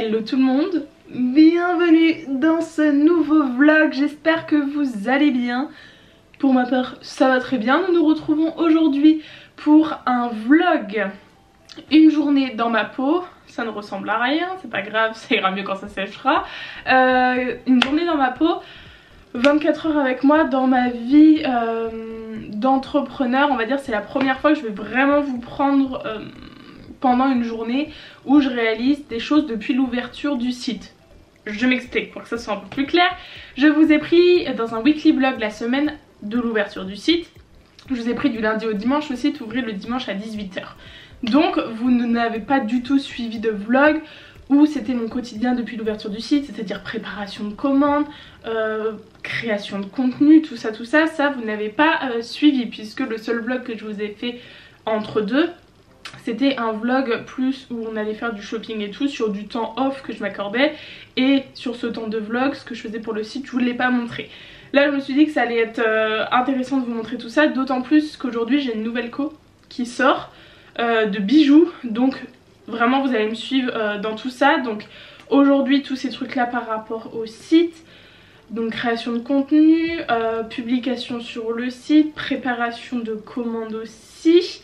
Hello tout le monde, bienvenue dans ce nouveau vlog, j'espère que vous allez bien. Pour ma part ça va très bien, nous nous retrouvons aujourd'hui pour un vlog, une journée dans ma peau. Ça ne ressemble à rien, c'est pas grave, ça ira mieux quand ça séchera. Une journée dans ma peau, 24 heures avec moi dans ma vie d'entrepreneur, on va dire. C'est la première fois que je vais vraiment vous prendre pendant une journée où je réalise des choses depuis l'ouverture du site. Je m'explique pour que ça soit un peu plus clair. Je vous ai pris dans un weekly vlog la semaine de l'ouverture du site. Je vous ai pris du lundi au dimanche, le site ouvrait le dimanche à 18 h. Donc vous n'avez pas du tout suivi de vlog où c'était mon quotidien depuis l'ouverture du site, c'est-à-dire préparation de commandes, création de contenu, tout ça, ça vous n'avez pas suivi, puisque le seul vlog que je vous ai fait entre deux, c'était un vlog plus où on allait faire du shopping et tout, sur du temps off que je m'accordais, et sur ce temps de vlog, ce que je faisais pour le site, je vous l'ai pas montré. Là je me suis dit que ça allait être intéressant de vous montrer tout ça, d'autant plus qu'aujourd'hui j'ai une nouvelle co qui sort de bijoux, donc vraiment vous allez me suivre dans tout ça. Donc aujourd'hui tous ces trucs là par rapport au site, donc création de contenu, publication sur le site, préparation de commandes aussi,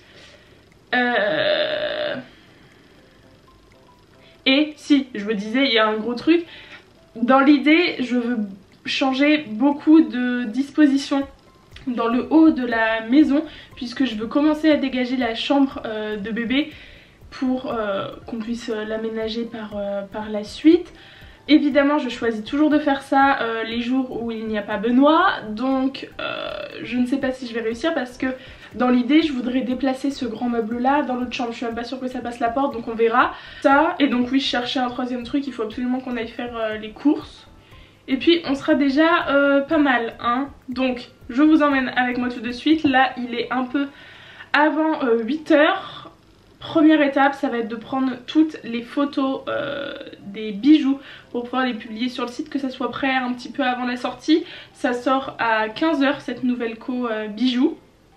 et si je me disais, il y a un gros truc dans l'idée, je veux changer beaucoup de dispositions dans le haut de la maison, puisque je veux commencer à dégager la chambre de bébé pour qu'on puisse l'aménager par la suite. Évidemment je choisis toujours de faire ça les jours où il n'y a pas Benoît, donc je ne sais pas si je vais réussir, parce que dans l'idée je voudrais déplacer ce grand meuble là dans l'autre chambre. Je suis même pas sûre que ça passe la porte, donc on verra ça. Et donc oui, je cherchais un troisième truc, il faut absolument qu'on aille faire les courses. Et puis on sera déjà pas mal hein. Donc je vous emmène avec moi tout de suite. Là il est un peu avant 8 h. Première étape, ça va être de prendre toutes les photos des bijoux pour pouvoir les publier sur le site, que ça soit prêt un petit peu avant la sortie. Ça sort à 15 h cette nouvelle co bijoux.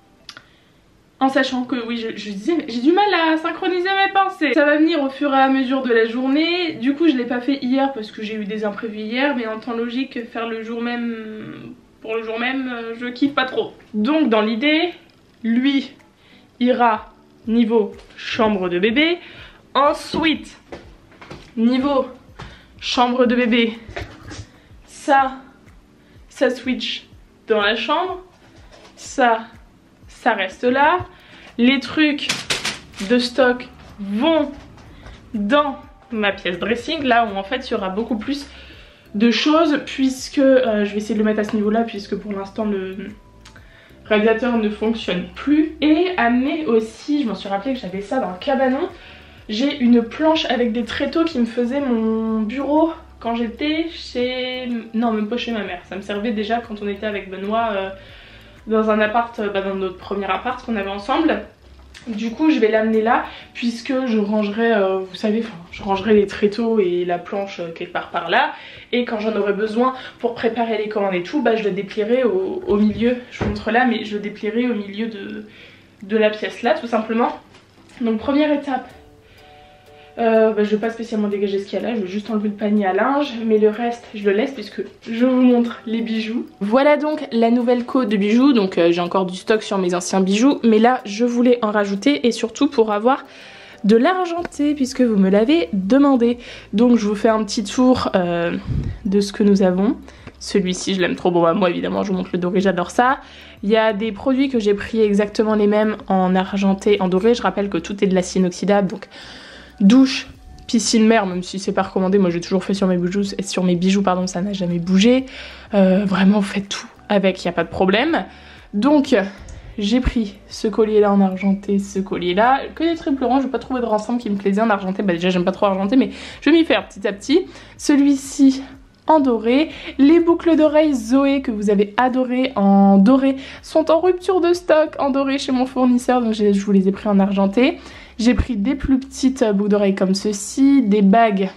En sachant que oui, je disais, j'ai du mal à synchroniser mes pensées. Ça va venir au fur et à mesure de la journée. Du coup je l'ai pas fait hier parce que j'ai eu des imprévus hier, mais en temps logique faire le jour même, pour le jour même, je kiffe pas trop. Donc dans l'idée, lui ira niveau chambre de bébé. Ensuite niveau chambre de bébé, ça switch dans la chambre, ça reste là. Les trucs de stock vont dans ma pièce dressing, là où en fait il y aura beaucoup plus de choses, puisque je vais essayer de le mettre à ce niveau là, puisque pour l'instant le réalisateur ne fonctionne plus. Et amener aussi, je m'en suis rappelé que j'avais ça dans le cabanon, j'ai une planche avec des tréteaux qui me faisait mon bureau quand j'étais chez... non même pas chez ma mère, ça me servait déjà quand on était avec Benoît dans un appart, dans notre premier appart qu'on avait ensemble. Du coup je vais l'amener là, puisque je rangerai, vous savez, je rangerai les tréteaux et la planche quelque part par là. Et quand j'en aurai besoin pour préparer les commandes et tout, je le déplierai au milieu, je vous montre là, mais je le déplierai au milieu de la pièce là tout simplement. Donc première étape, je vais pas spécialement dégager ce qu'il y a là, je vais juste enlever le panier à linge, mais le reste je le laisse puisque je vous montre les bijoux. Voilà donc la nouvelle co de bijoux, donc j'ai encore du stock sur mes anciens bijoux, mais là je voulais en rajouter, et surtout pour avoir de l'argenté puisque vous me l'avez demandé. Donc je vous fais un petit tour de ce que nous avons. Celui-ci je l'aime trop, bon moi évidemment je vous montre le doré, j'adore ça. Il y a des produits que j'ai pris exactement les mêmes en argenté, en doré. Je rappelle que tout est de l'acier inoxydable, donc douche, piscine mer, même si c'est pas recommandé, moi j'ai toujours fait sur mes bijoux, pardon, ça n'a jamais bougé. Vraiment faites tout avec, il n'y a pas de problème. Donc j'ai pris ce collier là en argenté, ce collier là, que des triples rangs, je n'ai pas trouvé de ensemble qui me plaisait en argenté, déjà j'aime pas trop argenté, mais je vais m'y faire petit à petit. Celui-ci en doré, les boucles d'oreilles Zoé que vous avez adoré en doré sont en rupture de stock en doré chez mon fournisseur, donc je vous les ai pris en argenté. J'ai pris des plus petites boucles d'oreilles comme ceci, des bagues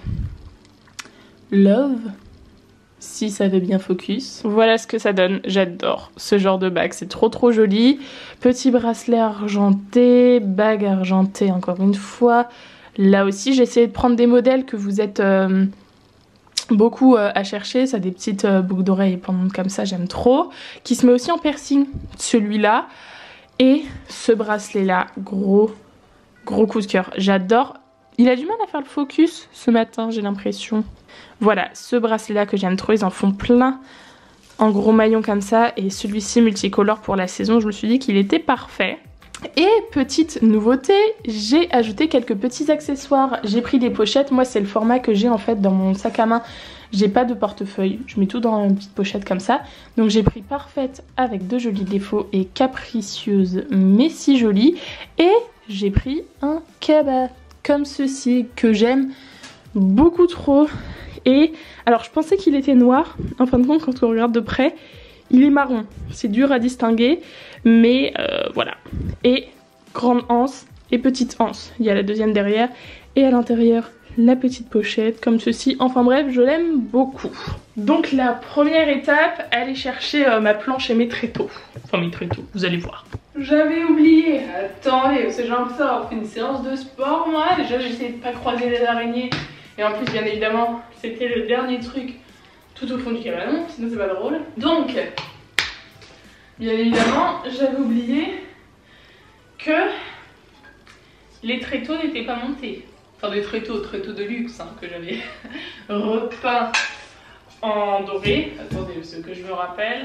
Love, si ça veut bien focus. Voilà ce que ça donne, j'adore ce genre de bague, c'est trop joli. Petit bracelet argenté, bague argentée encore une fois, Là aussi j'ai essayé de prendre des modèles que vous êtes beaucoup à chercher. Ça a des petites boucles d'oreilles pendantes comme ça, j'aime trop. Qui se met aussi en piercing, celui-là. Et ce bracelet là, gros coup de cœur, j'adore. Il a du mal à faire le focus ce matin, j'ai l'impression. Voilà, ce bracelet là que j'aime trop, ils en font plein en gros maillon comme ça. Et celui-ci multicolore pour la saison, je me suis dit qu'il était parfait. Et petite nouveauté, j'ai ajouté quelques petits accessoires. J'ai pris des pochettes, moi c'est le format que j'ai en fait dans mon sac à main. J'ai pas de portefeuille, je mets tout dans une petite pochette comme ça. Donc j'ai pris Parfaite avec de jolis défauts et Capricieuse mais si jolie. Et j'ai pris un cabas comme ceci que j'aime beaucoup trop. Et alors je pensais qu'il était noir, en fin de compte quand on regarde de près, il est marron. C'est dur à distinguer, mais voilà. Et grande anse et petite anse. Il y a la deuxième derrière et à l'intérieur la petite pochette comme ceci. Enfin bref, je l'aime beaucoup. Donc la première étape, aller chercher ma planche et mes tréteaux. Enfin mes tréteaux, vous allez voir. J'avais oublié, attendez, c'est genre ça, avoir fait une séance de sport moi. Déjà j'essayais de pas croiser les araignées. Et en plus bien évidemment, c'était le dernier truc tout au fond du cabanon, sinon c'est pas drôle. Donc, bien évidemment, j'avais oublié que les tréteaux n'étaient pas montés. Enfin des tréteaux de luxe hein, que j'avais repeint en doré. Attendez, ce que je me rappelle.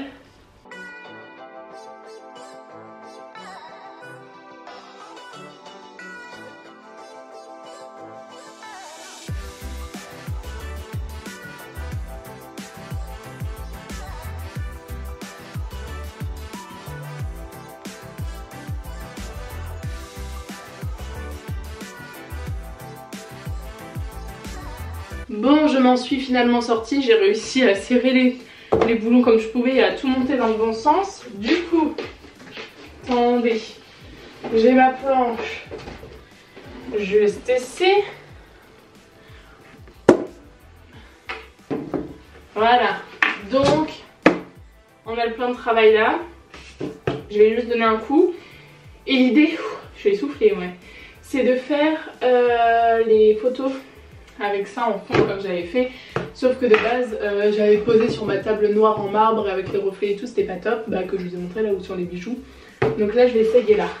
Bon, je m'en suis finalement sortie, j'ai réussi à serrer les boulons comme je pouvais et à tout monter dans le bon sens. Du coup, attendez, j'ai ma planche juste ici. Voilà, donc on a le plan de travail là. Je vais juste donner un coup. Et l'idée, je suis essoufflée, ouais, c'est de faire les photos avec ça en fond comme j'avais fait, sauf que de base j'avais posé sur ma table noire en marbre avec les reflets et tout, c'était pas top, bah, que je vous ai montré là où sur les bijoux. Donc là je vais essayer là.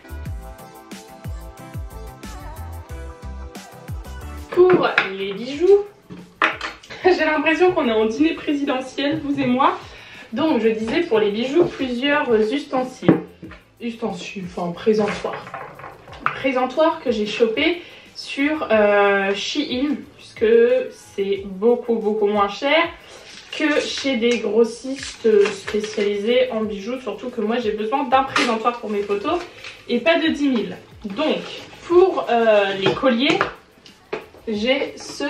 Pour les bijoux, j'ai l'impression qu'on est en dîner présidentiel, vous et moi. Donc je disais pour les bijoux plusieurs ustensiles, enfin présentoirs que j'ai chopé sur Shein, puisque c'est beaucoup moins cher que chez des grossistes spécialisés en bijoux, surtout que moi j'ai besoin d'un présentoir pour mes photos et pas de 10 000. Donc pour les colliers, j'ai ce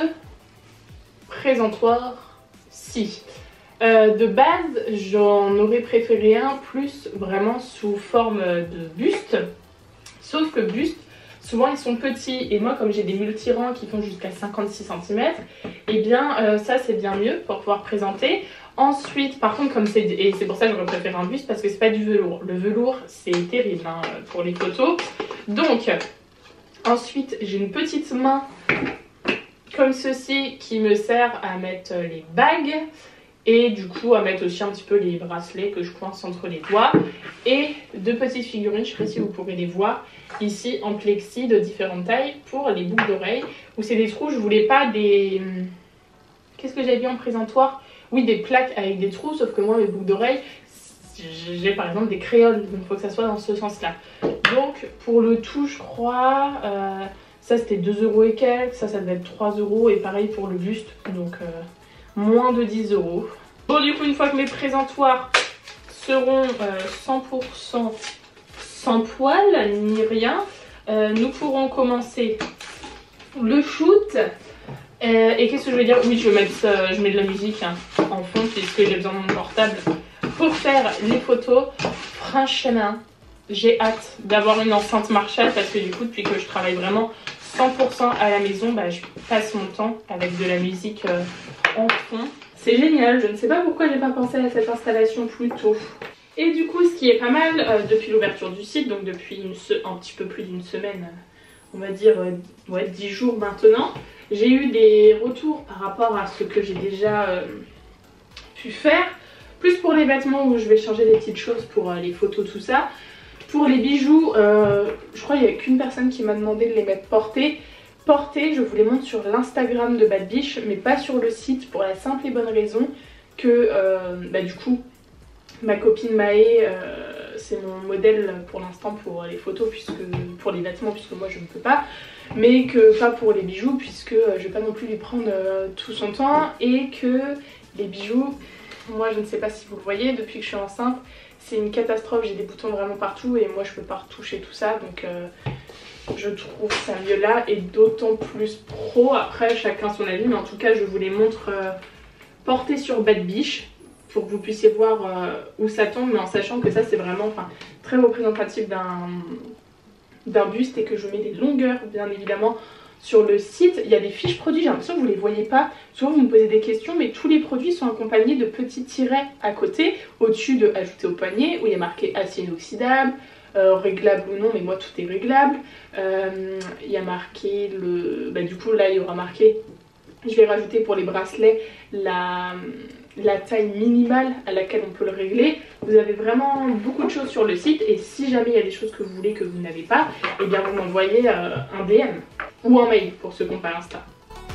présentoir-ci. De base, j'en aurais préféré un plus vraiment sous forme de buste, sauf que buste, souvent ils sont petits et moi comme j'ai des multirangs qui font jusqu'à 56 cm, et bien ça c'est bien mieux pour pouvoir présenter. Ensuite par contre comme c'est pour ça que j'aurais préféré un buste parce que c'est pas du velours. Le velours c'est terrible hein, pour les photos. Donc ensuite j'ai une petite main comme ceci qui me sert à mettre les bagues. Et du coup à mettre aussi un petit peu les bracelets que je coince entre les doigts. Et deux petites figurines, je sais pas si vous pourrez les voir, ici en plexi de différentes tailles pour les boucles d'oreilles. Où c'est des trous, je voulais pas des... Qu'est-ce que j'avais vu en présentoir? Oui, des plaques avec des trous, sauf que moi mes boucles d'oreilles, j'ai par exemple des créoles, donc il faut que ça soit dans ce sens là. Donc pour le tout je crois, ça c'était 2 € et quelques, ça devait être 3 € et pareil pour le buste, donc... moins de 10 €. Bon du coup une fois que mes présentoirs seront 100% sans poil ni rien, nous pourrons commencer le shoot. Et qu'est-ce que je vais dire? Oui, je mets de la musique hein, en fond puisque j'ai besoin de mon portable pour faire les photos. Franchement, j'ai hâte d'avoir une enceinte Marshall parce que du coup depuis que je travaille vraiment 100% à la maison, bah, je passe mon temps avec de la musique en fond. C'est génial, je ne sais pas pourquoi j'ai pas pensé à cette installation plus tôt. Et du coup ce qui est pas mal depuis l'ouverture du site, donc depuis un petit peu plus d'une semaine on va dire, ouais, 10 jours maintenant. J'ai eu des retours par rapport à ce que j'ai déjà pu faire. Plus pour les vêtements où je vais changer des petites choses pour les photos, tout ça. Pour les bijoux, je crois qu'il n'y a qu'une personne qui m'a demandé de les mettre portés. Portés, je vous les montre sur l'Instagram de Bad Biche, mais pas sur le site pour la simple et bonne raison que du coup ma copine Maë c'est mon modèle pour l'instant pour les photos, pour les vêtements puisque moi je ne peux pas, mais que pas pour les bijoux puisque je vais pas non plus lui prendre tout son temps, et que les bijoux, moi je ne sais pas si vous le voyez, depuis que je suis enceinte c'est une catastrophe, j'ai des boutons vraiment partout et moi je peux pas retoucher tout ça, donc je trouve ça mieux là, et d'autant plus pro. Après chacun son avis, mais en tout cas je vous les montre portés sur Bad Biche pour que vous puissiez voir où ça tombe, mais en sachant que ça c'est vraiment très représentatif d'un buste, et que je mets des longueurs bien évidemment sur le site. Il y a des fiches produits, j'ai l'impression que vous ne les voyez pas, souvent vous me posez des questions, mais tous les produits sont accompagnés de petits tirets à côté, au-dessus de ajouter au poignet, où il y a marqué acier inoxydable, réglable ou non, mais moi tout est réglable. Il y a marqué du coup là il y aura marqué, je vais rajouter pour les bracelets la taille minimale à laquelle on peut le régler. Vous avez vraiment beaucoup de choses sur le site, et si jamais il y a des choses que vous voulez que vous n'avez pas, et bien vous m'envoyez un DM ou un mail pour ceux qui n'ont pas Insta.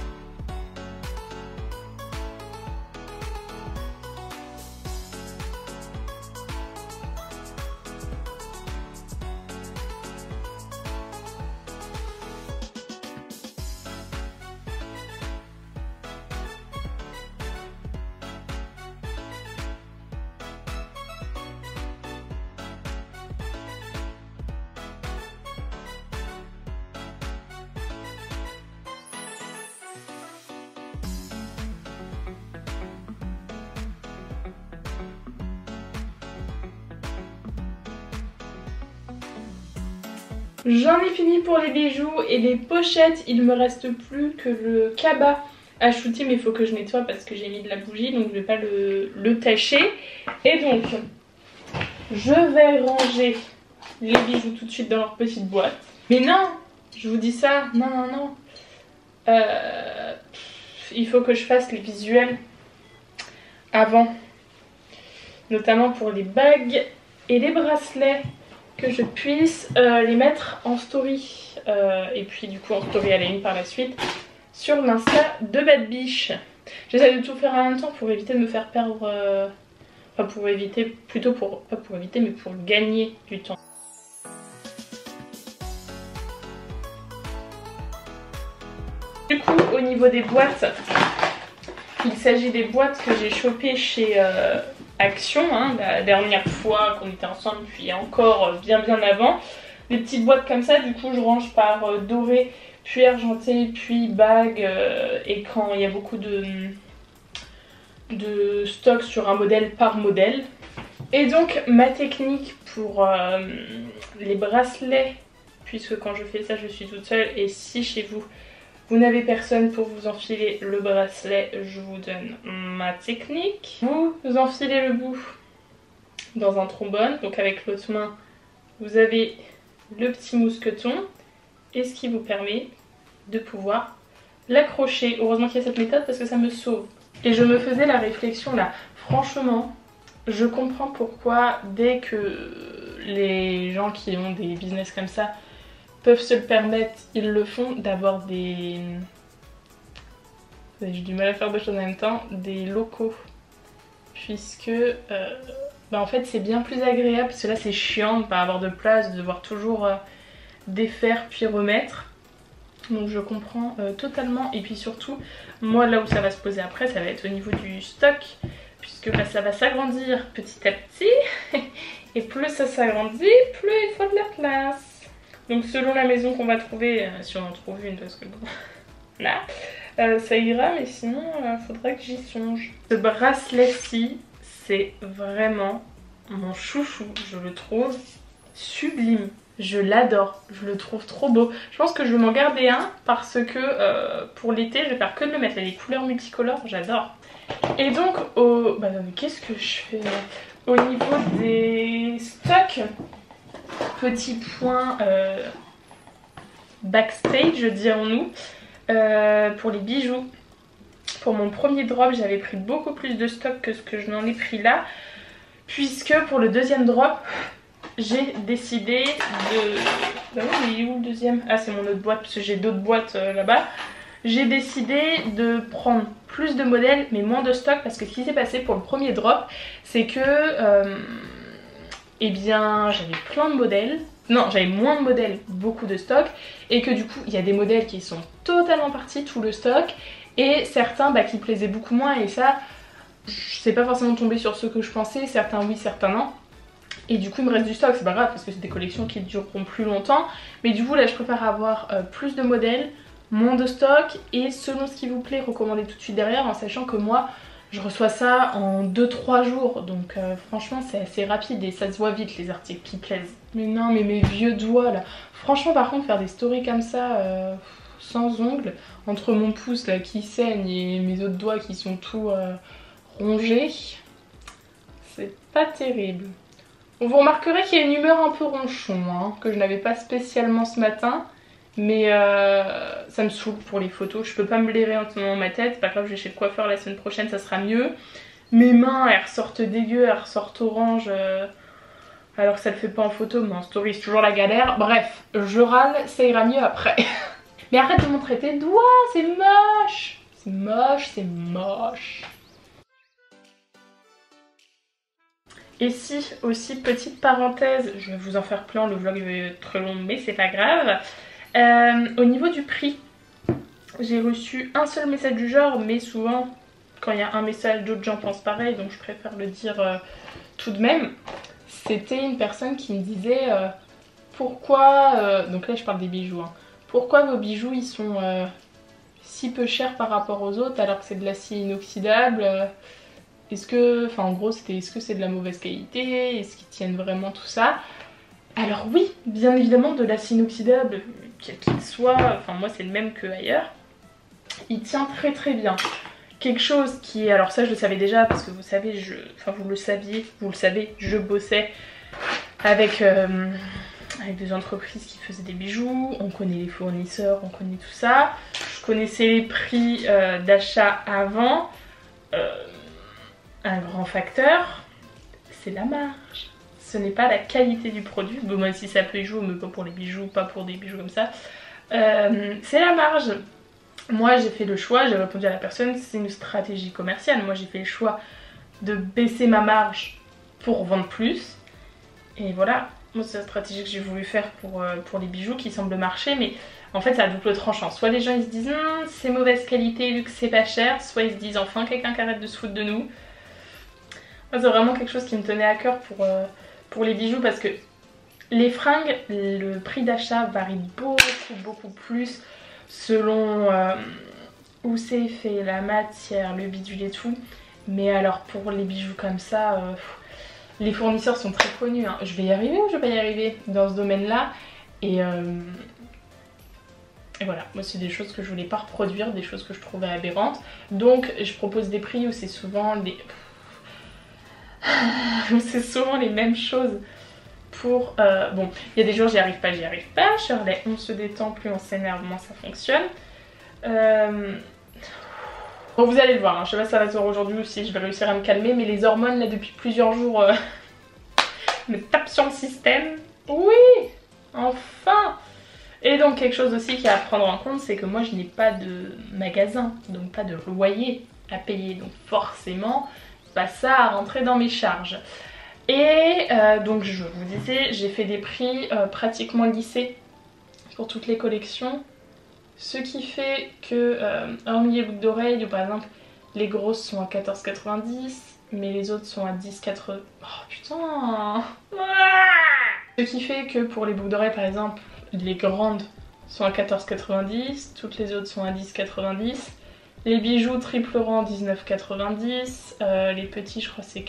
J'en ai fini pour les bijoux et les pochettes. Il me reste plus que le cabas à shooter, mais il faut que je nettoie parce que j'ai mis de la bougie, donc je vais pas le tâcher. Et donc je vais ranger les bijoux tout de suite dans leur petite boîte. Mais non, je vous dis ça, non. Il faut que je fasse les visuels avant, notamment pour les bagues et les bracelets, que je puisse les mettre en story, et puis du coup en story à la ligne par la suite sur l'insta de Bad Biche. J'essaie de tout faire en même temps pour éviter de me faire perdre, pour éviter, plutôt pour, pas pour éviter mais pour gagner du temps. Du coup au niveau des boîtes, il s'agit des boîtes que j'ai chopées chez Action, la dernière fois qu'on était ensemble, puis encore bien avant. Des petites boîtes comme ça, du coup je range par doré, puis argenté, puis bague, et quand il y a beaucoup de stock sur un modèle par modèle. Et donc ma technique pour les bracelets, puisque quand je fais ça je suis toute seule, et si chez vous vous n'avez personne pour vous enfiler le bracelet, je vous donne ma technique. Vous enfilez le bout dans un trombone, donc avec l'autre main vous avez le petit mousqueton, et ce qui vous permet de pouvoir l'accrocher. Heureusement qu'il y a cette méthode parce que ça me sauve. Et je me faisais la réflexion là, franchement je comprends pourquoi dès que les gens qui ont des business comme ça peuvent se le permettre, ils le font, d'avoir des... J'ai du mal à faire deux choses en même temps, des locaux. Puisque en fait c'est bien plus agréable, parce que là c'est chiant de ne pas avoir de place, de devoir toujours défaire puis remettre. Donc je comprends totalement. Et puis surtout, moi là où ça va se poser après, ça va être au niveau du stock, puisque ça va s'agrandir petit à petit. Et plus ça s'agrandit, plus il faut de la place. Donc selon la maison qu'on va trouver, si on en trouve une, parce que bon, là, ça ira, mais sinon faudra que j'y songe. Ce bracelet-ci, c'est vraiment mon chouchou, je le trouve sublime. Je l'adore, je le trouve trop beau. Je pense que je vais m'en garder un parce que pour l'été, je vais faire que de le mettre. Les couleurs multicolores, j'adore. Et donc, qu'est-ce que je fais au niveau des stocks? Petit point backstage, dirons-nous, pour les bijoux. Pour mon premier drop, j'avais pris beaucoup plus de stock que ce que je n'en ai pris là, puisque pour le deuxième drop, j'ai décidé de... Bah oui, il est où le deuxième? Ah, c'est mon autre boîte, parce que j'ai d'autres boîtes là-bas. J'ai décidé de prendre plus de modèles, mais moins de stock, parce que ce qui s'est passé pour le premier drop, c'est que... eh bien, j'avais plein de modèles. Non, j'avais moins de modèles, beaucoup de stock, et que du coup, il y a des modèles qui sont totalement partis, tout le stock, et certains qui plaisaient beaucoup moins, et ça, je sais pas forcément tomber sur ceux que je pensais, certains oui, certains non. Et du coup il me reste du stock, c'est pas grave parce que c'est des collections qui dureront plus longtemps. Mais du coup là je préfère avoir plus de modèles, moins de stock et selon ce qui vous plaît recommander tout de suite derrière, en sachant que moi je reçois ça en 2-3 jours. Donc franchement c'est assez rapide et ça se voit vite les articles qui plaisent. Mais non mais mes vieux doigts là. Franchement par contre faire des stories comme ça sans ongles, entre mon pouce là qui saigne et mes autres doigts qui sont tout rongés, c'est pas terrible. Vous remarquerez qu'il y a une humeur un peu ronchon, hein, que je n'avais pas spécialement ce matin. Mais ça me saoule pour les photos. Je peux pas me blairer en tenant ma tête. C'est pas grave, je vais chez le coiffeur la semaine prochaine, ça sera mieux. Mes mains, elles ressortent dégueu, elles ressortent orange. Alors que ça le fait pas en photo, mais en story c'est toujours la galère. Bref, je râle, ça ira mieux après. Mais arrête de montrer tes doigts, c'est moche. C'est moche, c'est moche. Et si aussi, petite parenthèse, je vais vous en faire plein, le vlog va être très long mais c'est pas grave. Au niveau du prix, j'ai reçu un seul message du genre, mais souvent quand il y a un message d'autres gens pensent pareil, donc je préfère le dire tout de même. C'était une personne qui me disait pourquoi, donc là je parle des bijoux, hein, pourquoi vos bijoux ils sont si peu chers par rapport aux autres alors que c'est de l'acier inoxydable, est-ce que, enfin en gros c'était est-ce que c'est de la mauvaise qualité, est-ce qu'ils tiennent vraiment tout ça. Alors oui, bien évidemment de l'acier inoxydable, quel qu'il soit, enfin moi c'est le même que ailleurs, il tient très très bien. Quelque chose qui est, alors ça je le savais déjà parce que vous savez, enfin vous le saviez, vous le savez, je bossais avec des entreprises qui faisaient des bijoux, on connaît les fournisseurs, on connaît tout ça. Je connaissais les prix d'achat avant. Un grand facteur, c'est la marge. Ce n'est pas la qualité du produit, bon, même si ça peut y jouer, mais pas pour les bijoux, pas pour des bijoux comme ça. C'est la marge. Moi j'ai fait le choix, j'ai répondu à la personne, c'est une stratégie commerciale. Moi j'ai fait le choix de baisser ma marge pour vendre plus. Et voilà, moi c'est la stratégie que j'ai voulu faire pour les bijoux qui semblent marcher, mais en fait c'est à double tranchant. Soit les gens ils se disent c'est mauvaise qualité vu que c'est pas cher, soit ils se disent enfin quelqu'un qui arrête de se foutre de nous. Moi c'est vraiment quelque chose qui me tenait à cœur pour les bijoux parce que les fringues, le prix d'achat varie beaucoup plus selon où c'est fait, la matière, le bidule et tout. Mais alors pour les bijoux comme ça, les fournisseurs sont très connus, hein. Je vais y arriver ou je vais pas y arriver dans ce domaine-là. Et voilà, moi c'est des choses que je voulais pas reproduire, des choses que je trouvais aberrantes. Donc je propose des prix où c'est souvent c'est souvent les mêmes choses. Pour bon, il y a des jours j'y arrive pas. Shirley, on se détend, plus on s'énerve, moins ça fonctionne. Bon, vous allez le voir, hein. Je sais pas si ça va se voir aujourd'hui ou si je vais réussir à me calmer, mais les hormones là depuis plusieurs jours me tapent sur le système. Oui, enfin. Et donc quelque chose aussi qu'il y a à prendre en compte, c'est que moi je n'ai pas de magasin, donc pas de loyer à payer, donc forcément pas ça à rentrer dans mes charges. Et donc je vous disais, j'ai fait des prix pratiquement lissés pour toutes les collections. Ce qui fait que, hormis les boucles d'oreilles, par exemple, les grosses sont à 14,90, mais les autres sont à 10,80. Oh putain! Ce qui fait que pour les boucles d'oreilles, par exemple, les grandes sont à 14,90, toutes les autres sont à 10,90. Les bijoux triple rang 19,90, les petits je crois c'est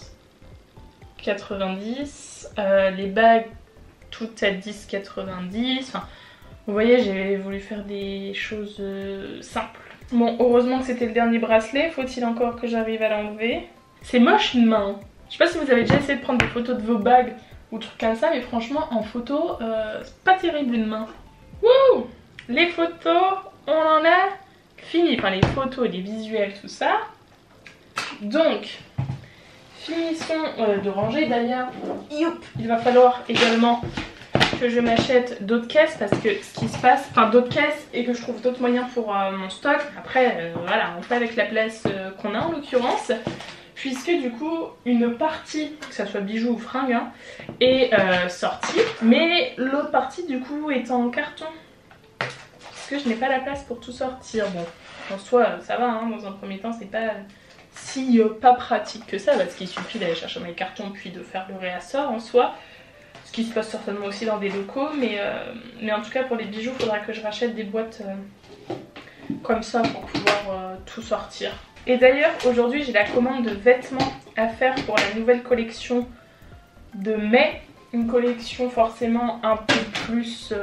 14,90, les bagues toutes à 10,90. Enfin, vous voyez, j'ai voulu faire des choses simples. Bon, heureusement que c'était le dernier bracelet, faut-il encore que j'arrive à l'enlever. C'est moche une main. Je sais pas si vous avez déjà essayé de prendre des photos de vos bagues ou trucs comme ça, mais franchement en photo c'est pas terrible une main. Wouh! Les photos, on en a fini. Enfin, les photos, les visuels, tout ça. Donc, finissons de ranger. D'ailleurs, il va falloir également que je m'achète d'autres caisses parce que ce qui se passe, enfin d'autres caisses et que je trouve d'autres moyens pour mon stock. Après, voilà, on fait avec la place qu'on a en l'occurrence. Puisque du coup, une partie, que ça soit bijoux ou fringues, hein, est sortie. Mais l'autre partie du coup est en carton. Parce que je n'ai pas la place pour tout sortir. Bon, en soi, ça va, hein, dans un premier temps, c'est pas si pas pratique que ça. Parce qu'il suffit d'aller chercher mes cartons puis de faire le réassort en soi. Ce qui se passe certainement aussi dans des locaux, mais en tout cas pour les bijoux, il faudra que je rachète des boîtes comme ça pour pouvoir tout sortir. Et d'ailleurs aujourd'hui j'ai la commande de vêtements à faire pour la nouvelle collection de mai. Une collection forcément un peu plus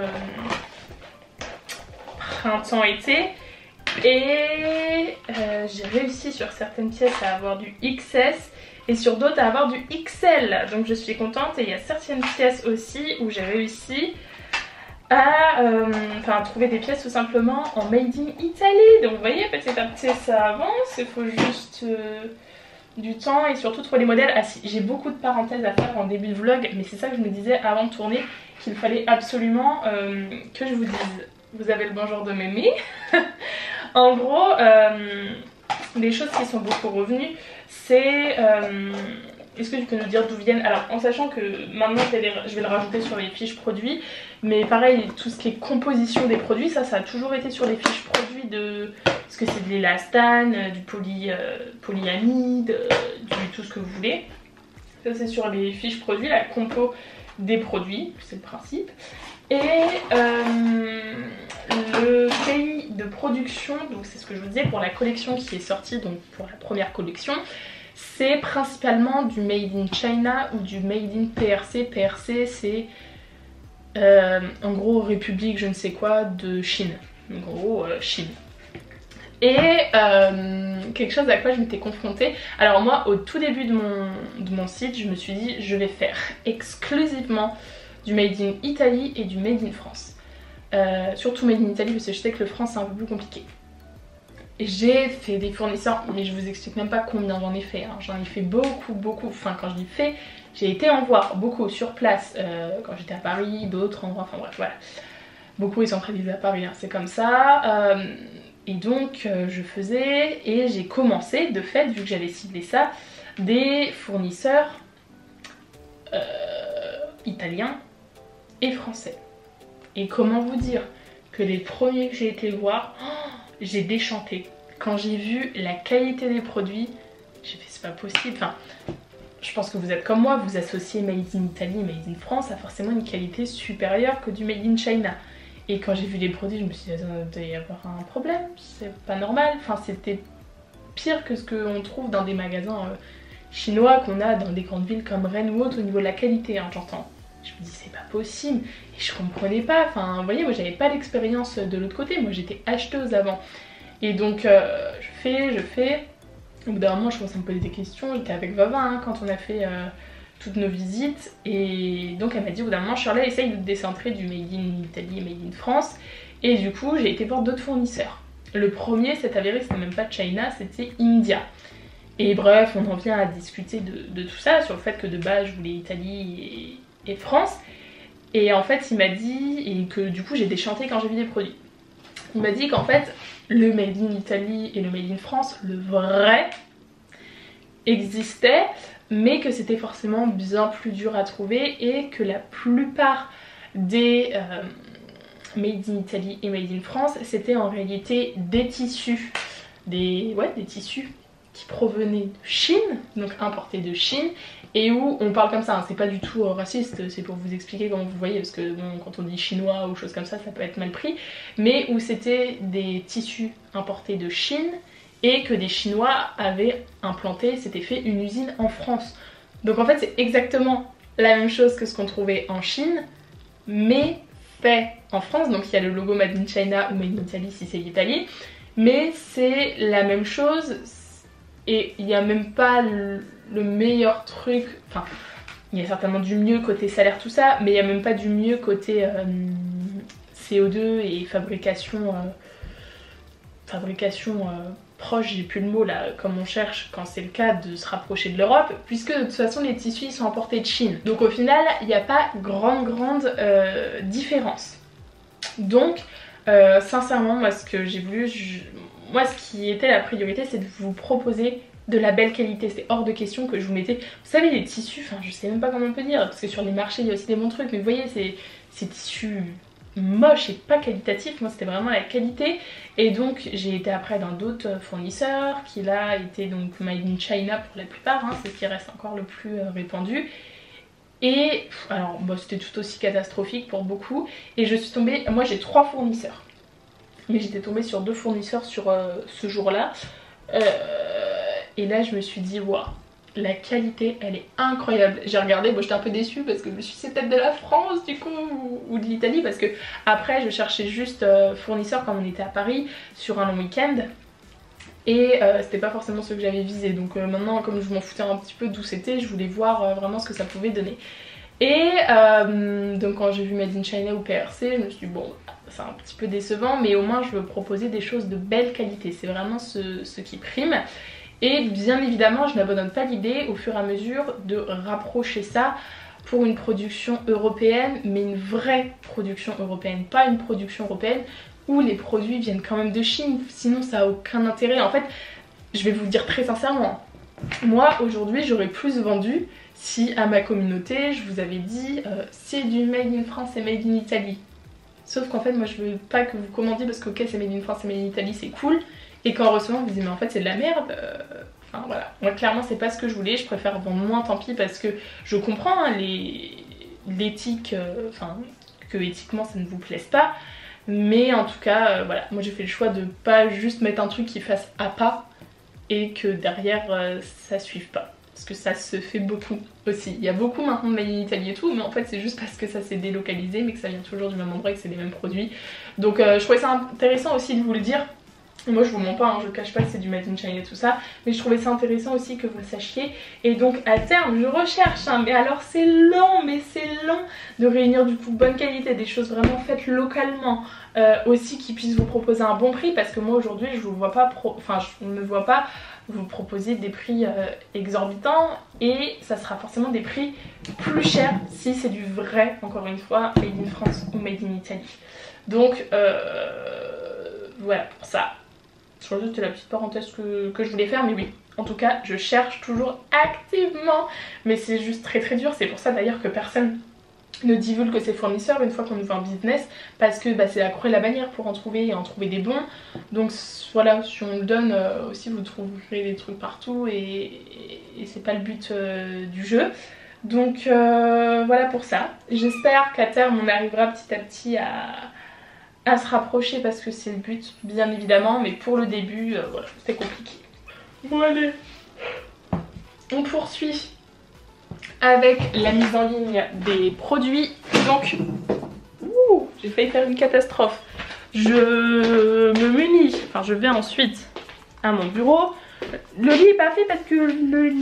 printemps-été. Et j'ai réussi sur certaines pièces à avoir du XS. Et sur d'autres à avoir du XL, donc je suis contente. Et il y a certaines pièces aussi où j'ai réussi à trouver des pièces tout simplement en made in Italy. Donc vous voyez, petit à petit ça avance, il faut juste du temps et surtout trouver les modèles. Ah si, j'ai beaucoup de parenthèses à faire en début de vlog, mais c'est ça que je me disais avant de tourner, qu'il fallait absolument que je vous dise. Vous avez le bonjour de mémé. En gros, les choses qui sont beaucoup revenues, c'est... Est-ce que tu peux nous dire d'où viennent? Alors en sachant que maintenant je vais le rajouter sur les fiches produits, mais pareil, tout ce qui est composition des produits, ça a toujours été sur les fiches produits de... Parce que c'est de l'élastane, du polyamide, du tout ce que vous voulez. Ça c'est sur les fiches produits, la compo des produits, c'est le principe. Et le pays de production, donc c'est ce que je vous disais pour la collection qui est sortie, donc pour la première collection, c'est principalement du made in China ou du made in PRC. PRC c'est en gros République je ne sais quoi de Chine, en gros Chine. Et quelque chose à quoi je m'étais confrontée. Alors moi au tout début de mon site je me suis dit je vais faire exclusivement du made in Italy et du made in France. Surtout made in Italy parce que je sais que le France c'est un peu plus compliqué. J'ai fait des fournisseurs, mais je vous explique même pas combien j'en ai fait, hein. J'en ai fait beaucoup, enfin quand je dis fait, j'ai été en voir beaucoup sur place quand j'étais à Paris, d'autres endroits, enfin bref voilà. Beaucoup est centralisé à Paris, hein, c'est comme ça. Et donc je faisais, et j'ai commencé de fait, vu que j'avais ciblé ça, des fournisseurs italiens et français. Et comment vous dire que les premiers que j'ai été voir, j'ai déchanté. Quand j'ai vu la qualité des produits, j'ai fait c'est pas possible. Enfin, je pense que vous êtes comme moi, vous associez Made in Italy, Made in France a forcément une qualité supérieure que du Made in China. Et quand j'ai vu les produits, je me suis dit, il doit y avoir un problème, c'est pas normal. Enfin, c'était pire que ce qu'on trouve dans des magasins chinois qu'on a dans des grandes villes comme Rennes ou autres au niveau de la qualité, hein, j'entends. Je me dis c'est pas possible et je comprenais pas, enfin vous voyez moi j'avais pas l'expérience de l'autre côté, moi j'étais acheteuse avant. Et donc je fais, au bout d'un moment je commence à me poser des questions, j'étais avec Vava hein, quand on a fait toutes nos visites et donc elle m'a dit au bout d'un moment Shirley essaye de décentrer du made in Italy et made in France et du coup j'ai été voir d'autres fournisseurs. Le premier s'est avéré que c'était même pas China, c'était India. Et bref on en vient à discuter de tout ça, sur le fait que de base je voulais Italie et France. Et en fait il m'a dit, et que du coup j'ai déchanté quand j'ai vu des produits, il m'a dit qu'en fait le made in Italy et le made in France, le vrai, existait mais que c'était forcément bien plus dur à trouver et que la plupart des made in Italy et made in France c'était en réalité des tissus, des tissus qui provenaient de Chine, donc importés de Chine, et où on parle comme ça, hein, c'est pas du tout raciste, c'est pour vous expliquer comment vous voyez, parce que bon, quand on dit chinois ou choses comme ça peut être mal pris, mais où c'était des tissus importés de Chine et que des Chinois avaient implanté, c'était fait une usine en France. Donc en fait c'est exactement la même chose que ce qu'on trouvait en Chine, mais fait en France, donc il y a le logo Made in China ou Made in Italy si c'est l'Italie, mais c'est la même chose. Et il n'y a même pas le meilleur truc, enfin il y a certainement du mieux côté salaire tout ça, mais il n'y a même pas du mieux côté CO2 et fabrication proche, j'ai plus le mot là, comme on cherche quand c'est le cas de se rapprocher de l'Europe, puisque de toute façon les tissus ils sont importés de Chine. Donc au final il n'y a pas grande différence. Donc sincèrement moi ce que j'ai voulu, moi ce qui était la priorité c'est de vous proposer de la belle qualité. C'est hors de question que je vous mettais, vous savez les tissus, enfin je sais même pas comment on peut dire, parce que sur les marchés il y a aussi des bons trucs, mais vous voyez ces tissus moche et pas qualitatif, moi c'était vraiment la qualité. Et donc j'ai été après dans d'autres fournisseurs qui là étaient donc made in China pour la plupart, hein, c'est ce qui reste encore le plus répandu. Et alors bah, c'était tout aussi catastrophique pour beaucoup. Et je suis tombée, moi j'ai 3 fournisseurs, mais j'étais tombée sur 2 fournisseurs sur ce jour là. Et là je me suis dit waouh, la qualité elle est incroyable. J'ai regardé, bon j'étais un peu déçue parce que je me suis dit c'est peut-être de la France du coup ou de l'Italie, parce que après je cherchais juste fournisseurs comme on était à Paris sur un long week-end et c'était pas forcément ceux que j'avais visé. Donc maintenant comme je m'en foutais un petit peu d'où c'était, je voulais voir vraiment ce que ça pouvait donner. Et donc quand j'ai vu Made in China ou PRC, je me suis dit bon c'est un petit peu décevant, mais au moins je veux proposer des choses de belle qualité, c'est vraiment ce qui prime. Et bien évidemment je n'abandonne pas l'idée au fur et à mesure de rapprocher ça pour une production européenne, mais une vraie production européenne, pas une production européenne où les produits viennent quand même de Chine, sinon ça a aucun intérêt. En fait je vais vous le dire très sincèrement, moi aujourd'hui j'aurais plus vendu si à ma communauté je vous avais dit c'est du made in France et made in Italy. Sauf qu'en fait moi je veux pas que vous commandiez parce que ok c'est made in France et made in Italy c'est cool, et qu'en recevant vous dites mais en fait c'est de la merde. Enfin voilà, moi clairement c'est pas ce que je voulais, je préfère vendre moins tant pis, parce que je comprends hein, l'éthique, enfin que éthiquement ça ne vous plaise pas, mais en tout cas voilà, moi j'ai fait le choix de pas juste mettre un truc qui fasse à pas et que derrière ça suive pas. Parce que ça se fait beaucoup aussi. Il y a beaucoup maintenant de made in Italy et tout, mais en fait c'est juste parce que ça s'est délocalisé, mais que ça vient toujours du même endroit et que c'est les mêmes produits. Donc je trouvais ça intéressant aussi de vous le dire. Moi je vous mens pas, hein, je cache pas que c'est du made in China et tout ça, mais je trouvais ça intéressant aussi que vous le sachiez. Et donc à terme je recherche, hein, mais alors c'est long, de réunir du coup bonne qualité, des choses vraiment faites localement, aussi qui puissent vous proposer un bon prix, parce que moi aujourd'hui je vous vois pas, je ne me vois pas vous proposer des prix exorbitants, et ça sera forcément des prix plus chers si c'est du vrai, encore une fois, made in France ou made in Italy. Donc voilà pour ça. C'était la petite parenthèse que je voulais faire, mais oui, en tout cas je cherche toujours activement, mais c'est juste très dur. C'est pour ça d'ailleurs que personne ne divulgue ses fournisseurs une fois qu'on ouvre un business, parce que bah, c'est la croix et la bannière pour en trouver et en trouver des bons. Donc voilà, si on le donne aussi vous trouverez des trucs partout, et c'est pas le but du jeu. Donc voilà pour ça. J'espère qu'à terme on arrivera petit à petit à se rapprocher, parce que c'est le but bien évidemment, mais pour le début voilà, c'est compliqué. Bon allez, on poursuit avec la mise en ligne des produits. Donc j'ai failli faire une catastrophe. Je me munis, enfin je vais ensuite à mon bureau. Le lit est pas fait parce que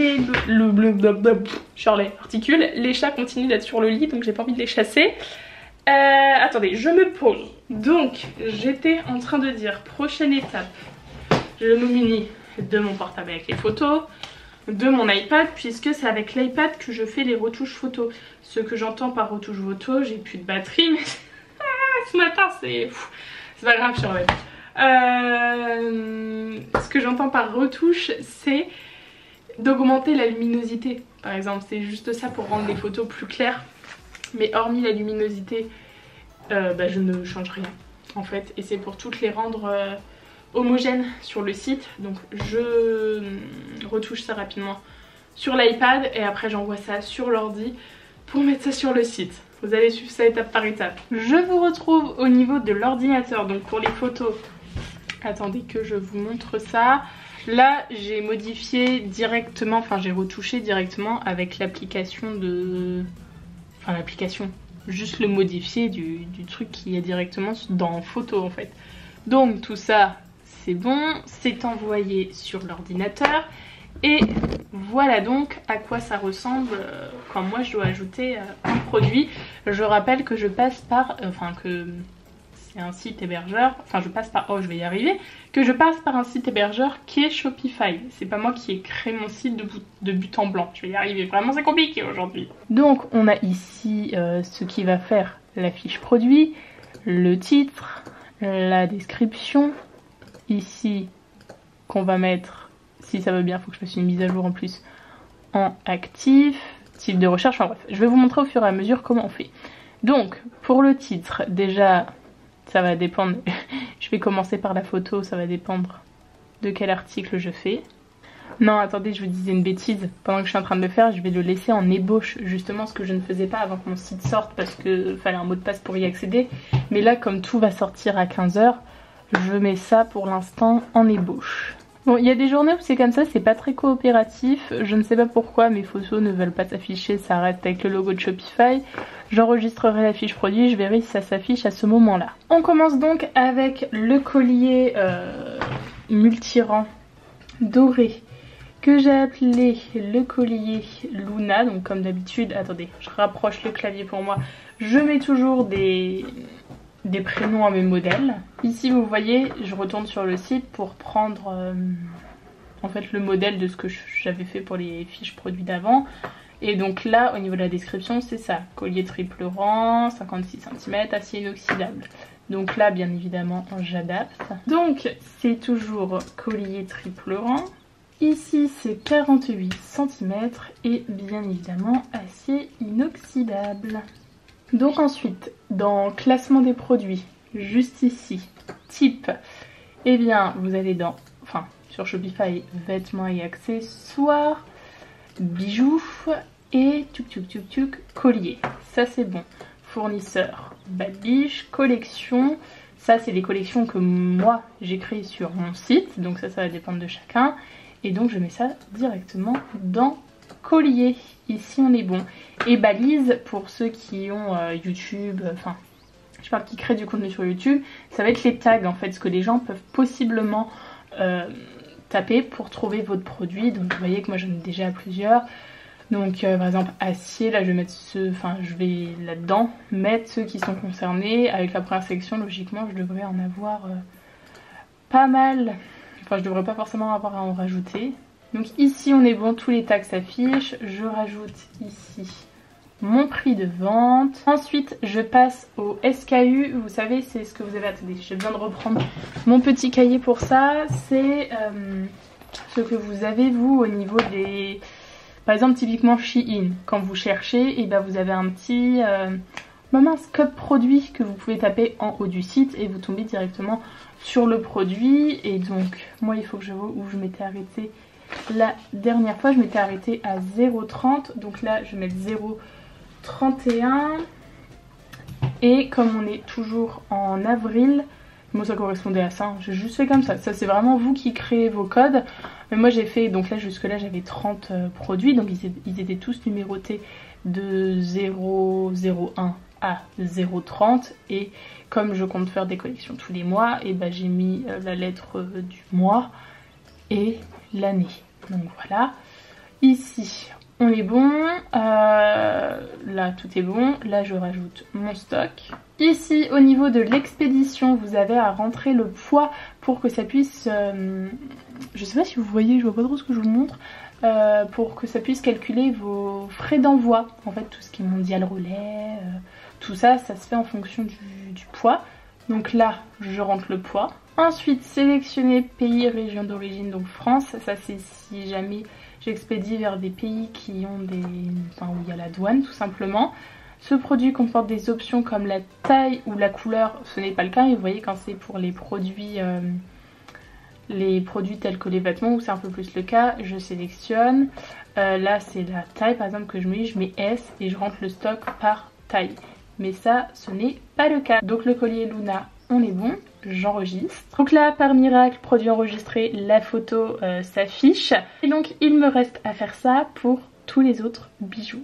Shirley articule, les chats continuent d'être sur le lit, donc j'ai pas envie de les chasser. Attendez, je me pose. Donc j'étais en train de dire, prochaine étape, je me munis de mon portable avec les photos, de mon iPad, puisque c'est avec l'iPad que je fais les retouches photos. Ce que j'entends par retouche photo, j'ai plus de batterie, mais ce matin c'est pas grave, Shirley. Ce que j'entends par retouche, c'est d'augmenter la luminosité par exemple, c'est juste ça pour rendre les photos plus claires. Mais hormis la luminosité, bah, je ne change rien en fait, et c'est pour toutes les rendre homogènes sur le site. Donc je retouche ça rapidement sur l'iPad et après j'envoie ça sur l'ordi pour mettre ça sur le site. Vous allez suivre ça étape par étape. Je vous retrouve au niveau de l'ordinateur, donc pour les photos. Attendez que je vous montre ça. Là j'ai modifié directement, enfin j'ai retouché directement avec l'application de... Enfin l'application, juste le modifier du truc qui est directement dans photo en fait. Donc tout ça c'est bon, c'est envoyé sur l'ordinateur. Et voilà donc à quoi ça ressemble quand moi je dois ajouter un produit. Je rappelle que je passe par... Enfin que c'est un site hébergeur, enfin je passe par, oh je vais y arriver, que je passe par un site hébergeur qui est Shopify. C'est pas moi qui ai créé mon site de but en blanc, je vais y arriver, vraiment c'est compliqué aujourd'hui. Donc on a ici ce qui va faire la fiche produit, le titre, la description, ici qu'on va mettre, si ça veut bien, il faut que je fasse une mise à jour en plus, en actif, type de recherche, enfin bref, je vais vous montrer au fur et à mesure comment on fait. Donc, pour le titre, déjà, ça va dépendre, je vais commencer par la photo, ça va dépendre de quel article je fais. Non, attendez, je vous disais une bêtise, pendant que je suis en train de le faire, je vais le laisser en ébauche, justement ce que je ne faisais pas avant que mon site sorte, parce qu'il fallait un mot de passe pour y accéder. Mais là, comme tout va sortir à 15 h, je mets ça pour l'instant en ébauche. Bon, il y a des journées où c'est comme ça, c'est pas très coopératif. Je ne sais pas pourquoi mes photos ne veulent pas s'afficher, ça reste avec le logo de Shopify. J'enregistrerai la fiche produit, je verrai si ça s'affiche à ce moment-là. On commence donc avec le collier multirang doré que j'ai appelé le collier Luna. Donc comme d'habitude, attendez, je rapproche le clavier pour moi. Je mets toujours des prénoms à mes modèles. Ici vous voyez, je retourne sur le site pour prendre en fait le modèle de ce que j'avais fait pour les fiches produits d'avant. Et donc là au niveau de la description c'est ça, collier triple rang, 56 cm, acier inoxydable. Donc là bien évidemment j'adapte. Donc c'est toujours collier triple rang. Ici c'est 48 cm et bien évidemment acier inoxydable. Donc ensuite, dans classement des produits, juste ici, type, eh bien vous allez dans, enfin sur Shopify, vêtements et accessoires, bijoux et collier. Ça c'est bon. Fournisseur, Bad Biche, collection, ça c'est les collections que moi j'ai créées sur mon site, donc ça va dépendre de chacun. Et donc je mets ça directement dans collier. Ici on est bon. Et balise pour ceux qui ont YouTube, enfin je parle qui créent du contenu sur YouTube, ça va être les tags en fait, ce que les gens peuvent possiblement taper pour trouver votre produit. Donc vous voyez que moi j'en ai déjà plusieurs. Donc par exemple acier, là je vais mettre ceux, enfin je vais là-dedans mettre ceux qui sont concernés. Avec la première sélection logiquement je devrais en avoir pas mal. Enfin je devrais pas forcément avoir à en rajouter. Donc ici on est bon, tous les tags s'affichent. Je rajoute ici mon prix de vente. Ensuite je passe au SKU. Vous savez c'est ce que vous avez, attendez j'ai besoin de reprendre mon petit cahier pour ça. C'est ce que vous avez vous au niveau des... Par exemple typiquement Shein, quand vous cherchez, et ben vous avez un petit code produit que vous pouvez taper en haut du site et vous tombez directement sur le produit. Et donc moi il faut que je vois où je m'étais arrêtée la dernière fois. Je m'étais arrêtée à 0,30, donc là je vais mettre 0,31. Et comme on est toujours en avril, moi ça correspondait à ça, hein. J'ai juste fait comme ça. Ça c'est vraiment vous qui créez vos codes. Mais moi j'ai fait, donc là jusque là j'avais 30 produits, donc ils étaient tous numérotés de 0,01 à 0,30. Et comme je compte faire des collections tous les mois, et ben j'ai mis la lettre du mois et l'année. Donc voilà. Ici on est bon, là tout est bon, là je rajoute mon stock. Ici au niveau de l'expédition vous avez à rentrer le poids pour que ça puisse, je sais pas si vous voyez, je vois pas trop ce que je vous montre, pour que ça puisse calculer vos frais d'envoi. En fait tout ce qui est mondial relais, tout ça, ça se fait en fonction du poids. Donc là je rentre le poids. Ensuite sélectionner pays, région d'origine, donc France, ça c'est si jamais j'expédie vers des pays qui ont des... enfin où il y a la douane tout simplement. Ce produit comporte des options comme la taille ou la couleur, ce n'est pas le cas. Et vous voyez quand c'est pour les produits tels que les vêtements où c'est un peu plus le cas, je sélectionne. Là c'est la taille par exemple que je mets S et je rentre le stock par taille. Mais ça ce n'est pas le cas. Donc le collier Luna, on est bon, j'enregistre. Donc là par miracle, produit enregistré, la photo s'affiche. Et donc il me reste à faire ça pour tous les autres bijoux.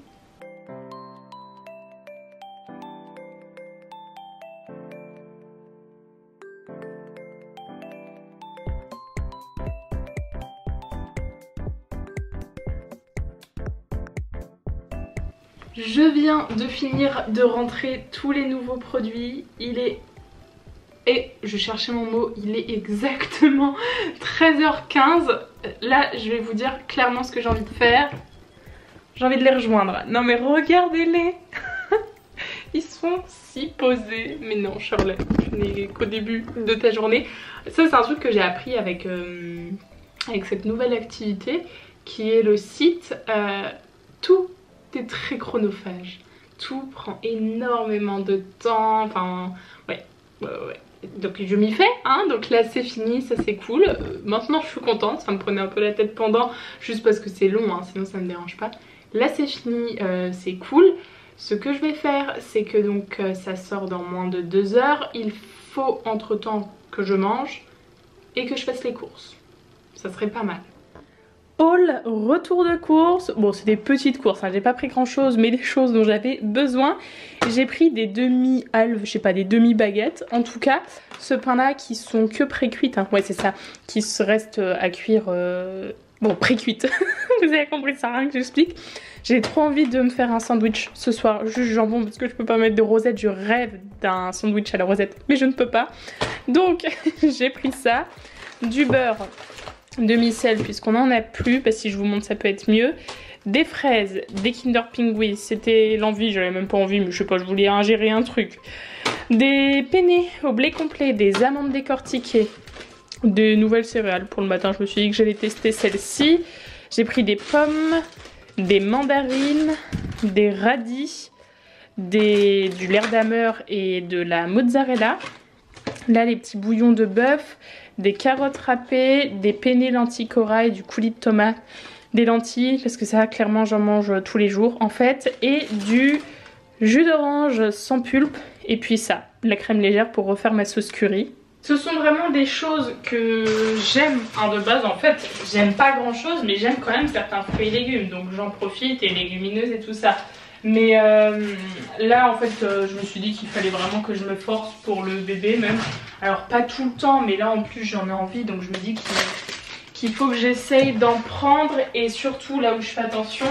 Je viens de finir de rentrer tous les nouveaux produits. Il est et je cherchais mon mot, il est exactement 13h15. Là je vais vous dire clairement ce que j'ai envie de faire. J'ai envie de les rejoindre. Non mais regardez-les. Ils sont si posés. Mais non Shirley, tu n'es qu'au début de ta journée. Ça c'est un truc que j'ai appris avec cette nouvelle activité qui est le site. Tout est très chronophage. Tout prend énormément de temps. Enfin ouais. Donc je m'y fais, hein, donc là c'est fini, ça c'est cool. Maintenant je suis contente, ça me prenait un peu la tête pendant, juste parce que c'est long, hein, sinon ça me dérange pas. Là c'est fini, c'est cool. Ce que je vais faire, c'est que donc ça sort dans moins de 2 heures. Il faut entre temps que je mange et que je fasse les courses. Ça serait pas mal. Haul, retour de course. Bon, c'est des petites courses, hein. J'ai pas pris grand chose, mais des choses dont j'avais besoin. J'ai pris des demi-halves, je sais pas, des demi-baguettes. En tout cas, ce pain là qui sont que pré-cuites, hein. Ouais, c'est ça, qui se restent à cuire. Bon, pré-cuites. Vous avez compris, ça rien que j'explique. J'ai trop envie de me faire un sandwich ce soir, juste jambon, parce que je peux pas mettre de rosette. Je rêve d'un sandwich à la rosette, mais je ne peux pas. Donc, j'ai pris ça, du beurre demi-sel puisqu'on en a plus, parce que si je vous montre ça peut être mieux, des fraises, des Kinder Pingui, c'était l'envie, j'avais même pas envie mais je sais pas, je voulais ingérer un truc, des penne au blé complet, des amandes décortiquées, des nouvelles céréales pour le matin, je me suis dit que j'allais tester celle-ci, j'ai pris des pommes, des mandarines, des radis, du lait d'amer et de la mozzarella, là les petits bouillons de bœuf, des carottes râpées, des penne lentilles corail, du coulis de tomate, des lentilles, parce que ça clairement j'en mange tous les jours en fait, et du jus d'orange sans pulpe, et puis ça, de la crème légère pour refaire ma sauce curry. Ce sont vraiment des choses que j'aime, hein, de base en fait, j'aime pas grand chose, mais j'aime quand même certains fruits et légumes, donc j'en profite, et légumineuses et tout ça. Mais là en fait je me suis dit qu'il fallait vraiment que je me force pour le bébé même. Alors pas tout le temps mais là en plus j'en ai envie, donc je me dis qu'il faut que j'essaye d'en prendre. Et surtout là où je fais attention,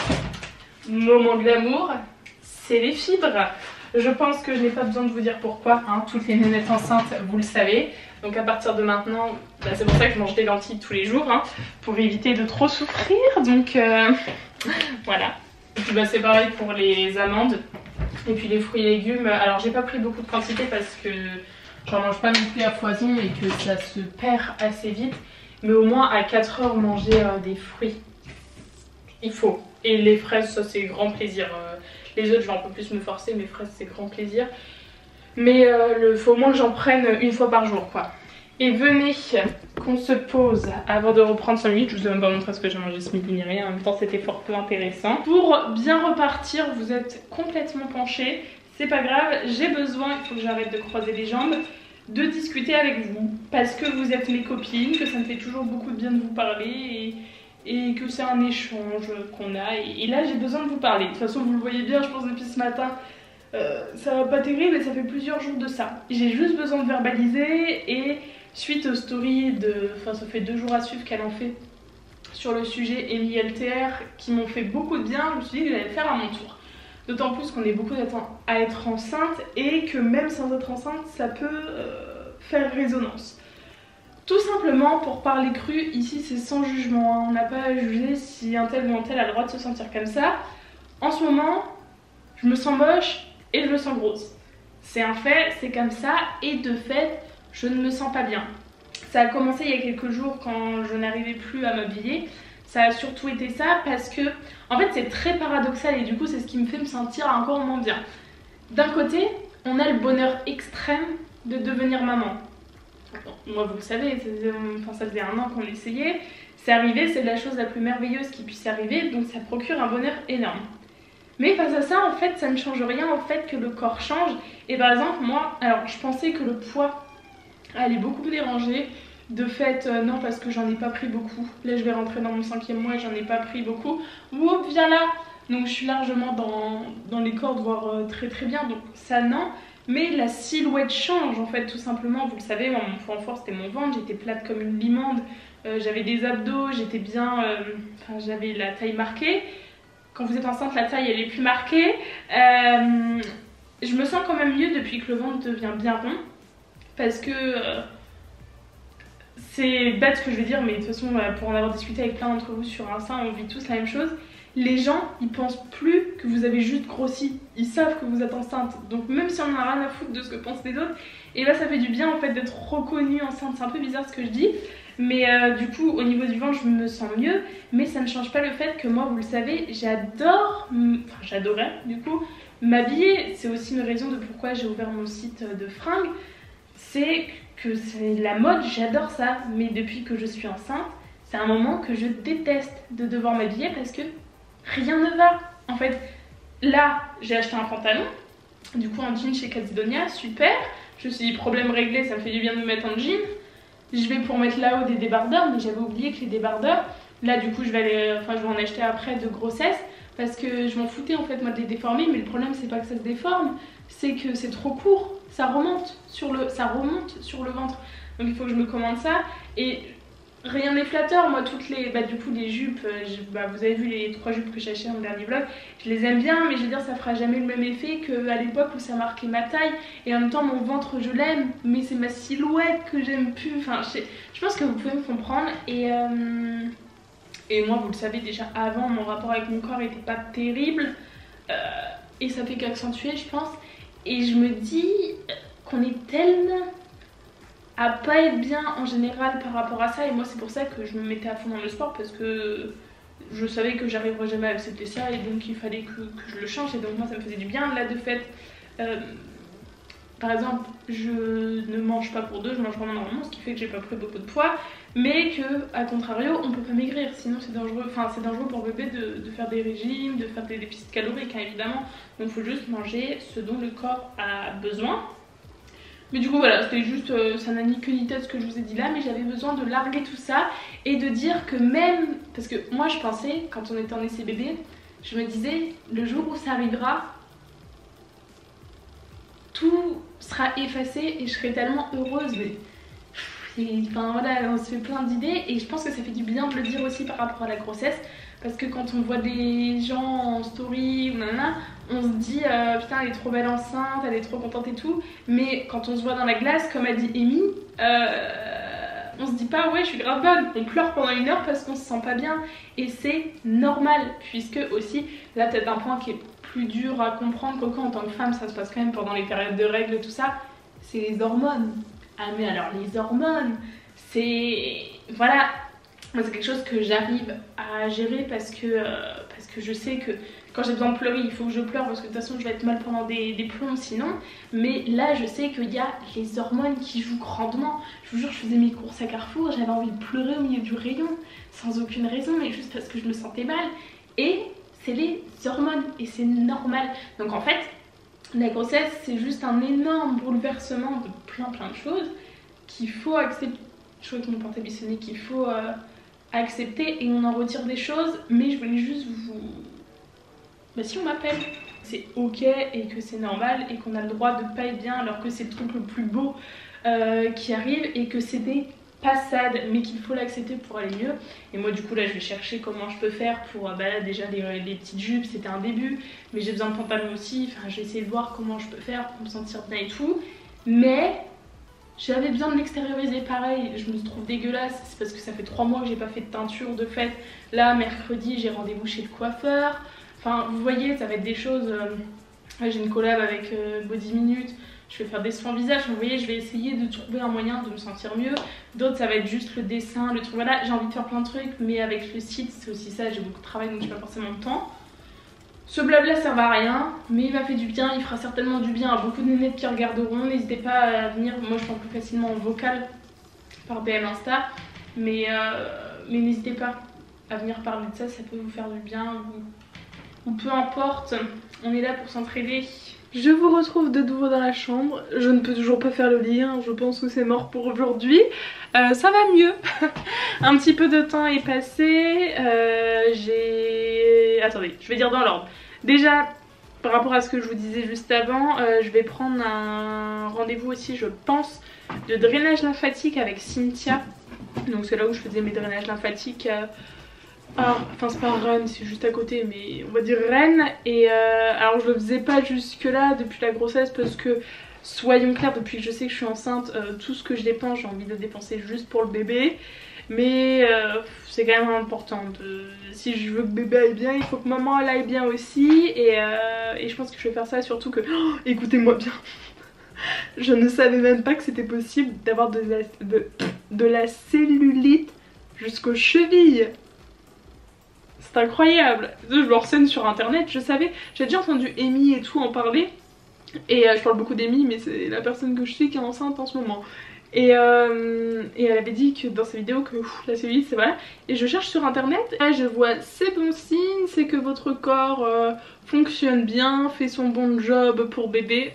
moment glamour, c'est les fibres. Je pense que je n'ai pas besoin de vous dire pourquoi, hein. Toutes les nénettes enceintes vous le savez. Donc à partir de maintenant, bah, c'est pour ça que je mange des lentilles tous les jours, hein, pour éviter de trop souffrir. Donc voilà. Et puis bah, c'est pareil pour les amandes et puis les fruits et légumes. Alors j'ai pas pris beaucoup de quantité parce que j'en mange pas non plus à foison et que ça se perd assez vite. Mais au moins à 4 heures manger des fruits, il faut. Et les fraises, ça c'est grand plaisir. Les autres je vais un peu plus me forcer, mais fraises c'est grand plaisir. Mais il faut au moins que j'en prenne une fois par jour quoi. Et venez qu'on se pose avant de reprendre 5 minutes. Je vous ai même pas montré ce que j'ai mangé ce midi ni rien. En même temps c'était fort peu intéressant. Pour bien repartir, vous êtes complètement penché. C'est pas grave, j'ai besoin, il faut que j'arrête de croiser les jambes, de discuter avec vous. Parce que vous êtes mes copines, que ça me fait toujours beaucoup de bien de vous parler. Et que c'est un échange qu'on a. Et là j'ai besoin de vous parler. De toute façon vous le voyez bien, je pense depuis ce matin. Ça va pas terrible et ça fait plusieurs jours de ça. J'ai juste besoin de verbaliser. Et suite aux stories enfin ça fait 2 jours à suivre qu'elle en fait sur le sujet Amy LTR qui m'ont fait beaucoup de bien, je me suis dit que j'allais le faire à mon tour. D'autant plus qu'on est beaucoup à être enceinte et que même sans être enceinte ça peut faire résonance. Tout simplement pour parler cru, ici c'est sans jugement, hein. On n'a pas à juger si un tel ou un tel a le droit de se sentir comme ça. En ce moment, je me sens moche et je me sens grosse. C'est un fait, c'est comme ça et de fait, je ne me sens pas bien. Ça a commencé il y a quelques jours quand je n'arrivais plus à m'habiller. Ça a surtout été ça parce que, en fait c'est très paradoxal et du coup c'est ce qui me fait me sentir encore moins bien. D'un côté, on a le bonheur extrême de devenir maman. Bon, moi vous le savez, ça faisait 1 an qu'on essayait. C'est arrivé, c'est la chose la plus merveilleuse qui puisse arriver, donc ça procure un bonheur énorme. Mais face à ça, en fait, ça ne change rien au fait que le corps change. Et par exemple, moi, alors je pensais que le poids allait beaucoup me déranger. De fait, non, parce que j'en ai pas pris beaucoup. Là, je vais rentrer dans mon 5e mois et j'en ai pas pris beaucoup. Whoop, viens là. Donc, je suis largement dans les cordes, voire très très bien. Donc, ça, non. Mais la silhouette change, en fait, tout simplement. Vous le savez, moi, mon point fort, c'était mon ventre. J'étais plate comme une limande. J'avais des abdos, j'étais bien... Enfin, j'avais la taille marquée. Quand vous êtes enceinte, la taille, elle est plus marquée. Je me sens quand même mieux depuis que le ventre devient bien rond. parce que c'est bête ce que je veux dire, mais de toute façon pour en avoir discuté avec plein d'entre vous sur Insta, on vit tous la même chose. Les gens ils pensent plus que vous avez juste grossi, ils savent que vous êtes enceinte, donc même si on en a rien à foutre de ce que pensent les autres, et là ça fait du bien en fait d'être reconnue enceinte. C'est un peu bizarre ce que je dis, mais du coup au niveau du ventre je me sens mieux, mais ça ne change pas le fait que moi, vous le savez, j'adorais du coup m'habiller. C'est aussi une raison de pourquoi j'ai ouvert mon site de fringues, c'est que c'est la mode, j'adore ça, mais depuis que je suis enceinte, c'est un moment que je déteste de devoir m'habiller parce que rien ne va. En fait, là, j'ai acheté un pantalon, du coup un jean chez Calzedonia, super. Je me suis dit, problème réglé, ça me fait du bien de me mettre en jean. Je vais pour mettre là-haut des débardeurs, mais j'avais oublié que les débardeurs, là du coup je vais en acheter après de grossesse, parce que je m'en foutais en fait moi de les déformer, mais le problème c'est pas que ça se déforme, c'est que c'est trop court, ça remonte sur le ventre. Donc il faut que je me commande ça, et rien n'est flatteur. Moi toutes les du coup les jupes, vous avez vu les 3 jupes que j'ai achetées dans le dernier vlog, je les aime bien, mais je veux dire ça fera jamais le même effet qu'à l'époque où ça marquait ma taille, et en même temps mon ventre je l'aime, mais c'est ma silhouette que j'aime plus. Enfin je pense que vous pouvez me comprendre, et moi vous le savez déjà avant, mon rapport avec mon corps était pas terrible, et ça fait qu'accentuer je pense, et je me dis qu'on est tellement à pas être bien en général par rapport à ça, et moi c'est pour ça que je me mettais à fond dans le sport, parce que je savais que j'arriverais jamais à accepter ça, et donc il fallait que je le change, et donc moi ça me faisait du bien. Là de fait, par exemple je ne mange pas pour deux, je mange vraiment normalement, ce qui fait que j'ai pas pris beaucoup de poids, mais que à contrario on peut pas maigrir, sinon c'est dangereux. Enfin c'est dangereux pour le bébé de faire des régimes, de faire des déficits caloriques hein, évidemment, donc il faut juste manger ce dont le corps a besoin. Mais du coup voilà, c'était juste, ça n'a ni queue ni tête ce que je vous ai dit là, mais j'avais besoin de larguer tout ça et de dire que même, parce que moi je pensais, quand on était en essai bébé, je me disais, le jour où ça arrivera, tout sera effacé et je serai tellement heureuse. Mais enfin voilà, on se fait plein d'idées, et je pense que ça fait du bien de le dire aussi par rapport à la grossesse, parce que quand on voit des gens en story ou nanana, on se dit putain elle est trop belle enceinte, elle est trop contente et tout, mais quand on se voit dans la glace, comme a dit Amy, on se dit pas ouais je suis grave bonne, on pleure pendant 1 heure parce qu'on se sent pas bien, et c'est normal, puisque aussi là peut-être un point qui est plus dur à comprendre, que en tant que femme ça se passe quand même pendant les périodes de règles et tout ça, c'est les hormones. Ah mais alors les hormones, c'est voilà, moi c'est quelque chose que j'arrive à gérer, parce que je sais que quand j'ai besoin de pleurer il faut que je pleure, parce que de toute façon je vais être mal pendant des plombs sinon. Mais là je sais qu'il y a les hormones qui jouent grandement. Je vous jure, je faisais mes courses à Carrefour, j'avais envie de pleurer au milieu du rayon sans aucune raison, mais juste parce que je me sentais mal, et c'est les hormones et c'est normal. Donc en fait la grossesse c'est juste un énorme bouleversement de plein de choses qu'il faut accepter. Je vois que mon portable est sonné, qu'il faut accepter, et on en retire des choses. Mais je voulais juste vous... si on m'appelle, c'est ok et que c'est normal et qu'on a le droit de pas être bien alors que c'est le truc le plus beau qui arrive, et que c'est des passades, mais qu'il faut l'accepter pour aller mieux. Et moi du coup là je vais chercher comment je peux faire pour là déjà les petites jupes c'était un début, mais j'ai besoin de pantalons aussi. Enfin je vais essayer de voir comment je peux faire pour me sentir bien et tout, mais j'avais besoin de l'extérioriser. Pareil, je me trouve dégueulasse, c'est parce que ça fait 3 mois que j'ai pas fait de teinture de fête. Là mercredi j'ai rendez-vous chez le coiffeur. Enfin vous voyez, ça va être des choses, là j'ai une collab avec Body Minute, je vais faire des soins visage, vous voyez, je vais essayer de trouver un moyen de me sentir mieux. D'autres ça va être juste le dessin, le truc, voilà, j'ai envie de faire plein de trucs, mais avec le site c'est aussi ça, j'ai beaucoup de travail donc j'ai pas forcément le temps. Ce blabla ça va à rien, mais il m'a fait du bien, il fera certainement du bien à beaucoup de nénettes qui regarderont. N'hésitez pas à venir, moi je parle plus facilement en vocal par DM Insta, mais n'hésitez pas à venir parler de ça, ça peut vous faire du bien, ou peu importe, on est là pour s'entraider. Je vous retrouve de nouveau dans la chambre, je ne peux toujours pas faire le lit, hein. Je pense que c'est mort pour aujourd'hui. Ça va mieux, un petit peu de temps est passé, attendez, je vais dire dans l'ordre. Déjà, par rapport à ce que je vous disais juste avant, je vais prendre un rendez-vous aussi, je pense, de drainage lymphatique avec Cynthia. Donc c'est là où je faisais mes drainages lymphatiques. Enfin c'est pas Rennes, c'est juste à côté, mais on va dire Rennes. Et alors je le faisais pas jusque là depuis la grossesse parce que soyons clairs, depuis que je sais que je suis enceinte, tout ce que je dépense, j'ai envie de dépenser juste pour le bébé. Mais c'est quand même important. Si je veux que bébé aille bien, il faut que maman elle aille bien aussi. Et je pense que je vais faire ça, surtout que... Oh, écoutez-moi bien. Je ne savais même pas que c'était possible d'avoir de la cellulite jusqu'aux chevilles. C'est incroyable. Je me renseigne sur internet, je savais. J'ai déjà entendu Amy et tout en parler. Et je parle beaucoup d'Amy, mais c'est la personne que je suis qui est enceinte en ce moment. Et elle avait dit que dans sa vidéo que la cellulite c'est vrai. Et je cherche sur internet, et je vois c'est bon signe, c'est que votre corps fonctionne bien, fait son bon job pour bébé.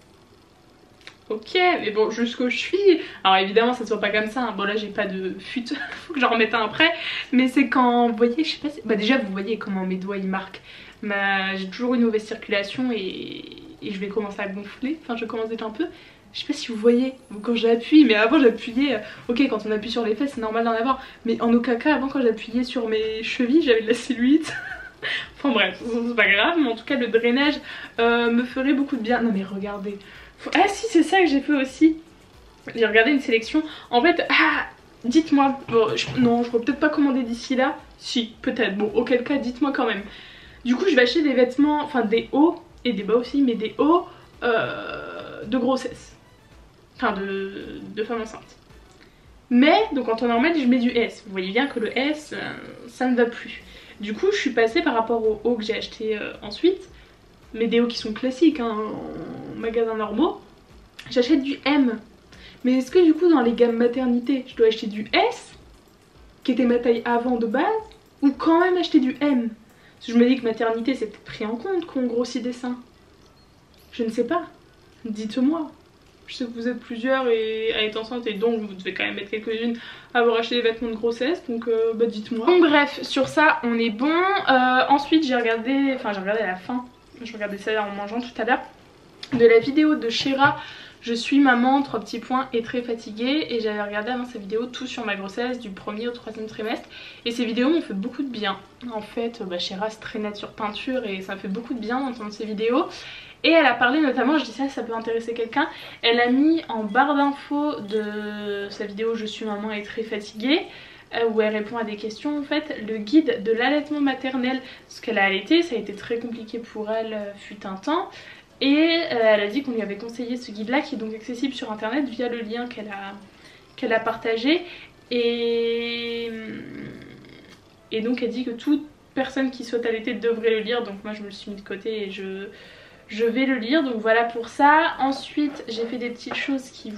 Ok, mais bon, jusqu'aux chevilles. Alors évidemment ça se voit pas comme ça, hein. Bon là j'ai pas de fuite, faut que j'en remette un après. Mais c'est quand, vous voyez, je sais pas si... Bah déjà vous voyez comment mes doigts ils marquent. J'ai toujours une mauvaise circulation et je vais commencer à gonfler, enfin je commence déjà un peu. Je sais pas si vous voyez quand j'appuie, mais avant j'appuyais, ok quand on appuie sur les fesses c'est normal d'en avoir, mais en aucun cas avant quand j'appuyais sur mes chevilles j'avais de la cellulite. Enfin bref, c'est pas grave, mais en tout cas le drainage me ferait beaucoup de bien. Non mais regardez, ah si c'est ça que j'ai fait aussi, j'ai regardé une sélection, en fait, dites-moi, bon, non je pourrais peut-être pas commander d'ici là, si peut-être, bon auquel cas dites-moi quand même. Du coup je vais acheter des vêtements, enfin des hauts et des bas aussi, mais des hauts de grossesse. Enfin de femme enceinte. Mais donc en temps normal je mets du S. Vous voyez bien que le S ça ne va plus. Du coup je suis passée par rapport aux hauts que j'ai acheté ensuite. Mais des hauts qui sont classiques hein, en magasin normaux. J'achète du M. Mais est-ce que du coup dans les gammes maternité je dois acheter du S, qui était ma taille avant de base, ou quand même acheter du M? Parce que je me dis que maternité c'est peut-être pris en compte qu'on grossit des seins. Je ne sais pas. Dites-moi. Je sais que vous êtes plusieurs à être enceinte et donc vous devez quand même être quelques-unes à avoir acheté des vêtements de grossesse, donc bah dites-moi. Donc bref, sur ça on est bon. Ensuite j'ai regardé à la fin, je regardais ça en mangeant tout à l'heure, de la vidéo de Shera, je suis maman, 3 petits points et très fatiguée, et j'avais regardé avant sa vidéo tout sur ma grossesse du 1er au 3e trimestre, et ces vidéos m'ont fait beaucoup de bien. En fait Shera c'est très nature peinture et ça me fait beaucoup de bien d'entendre ces vidéos. Et elle a parlé notamment, je dis ça peut intéresser quelqu'un, elle a mis en barre d'infos de sa vidéo Je suis maman et très fatiguée, où elle répond à des questions en fait, le guide de l'allaitement maternel, parce qu'elle a allaité, ça a été très compliqué pour elle fut un temps. Et elle a dit qu'on lui avait conseillé ce guide là qui est donc accessible sur internet via le lien qu'elle a partagé. Et donc elle dit que toute personne qui souhaite allaiter devrait le lire, donc moi je me le suis mis de côté et je vais le lire, donc voilà pour ça. Ensuite j'ai fait des petites choses qui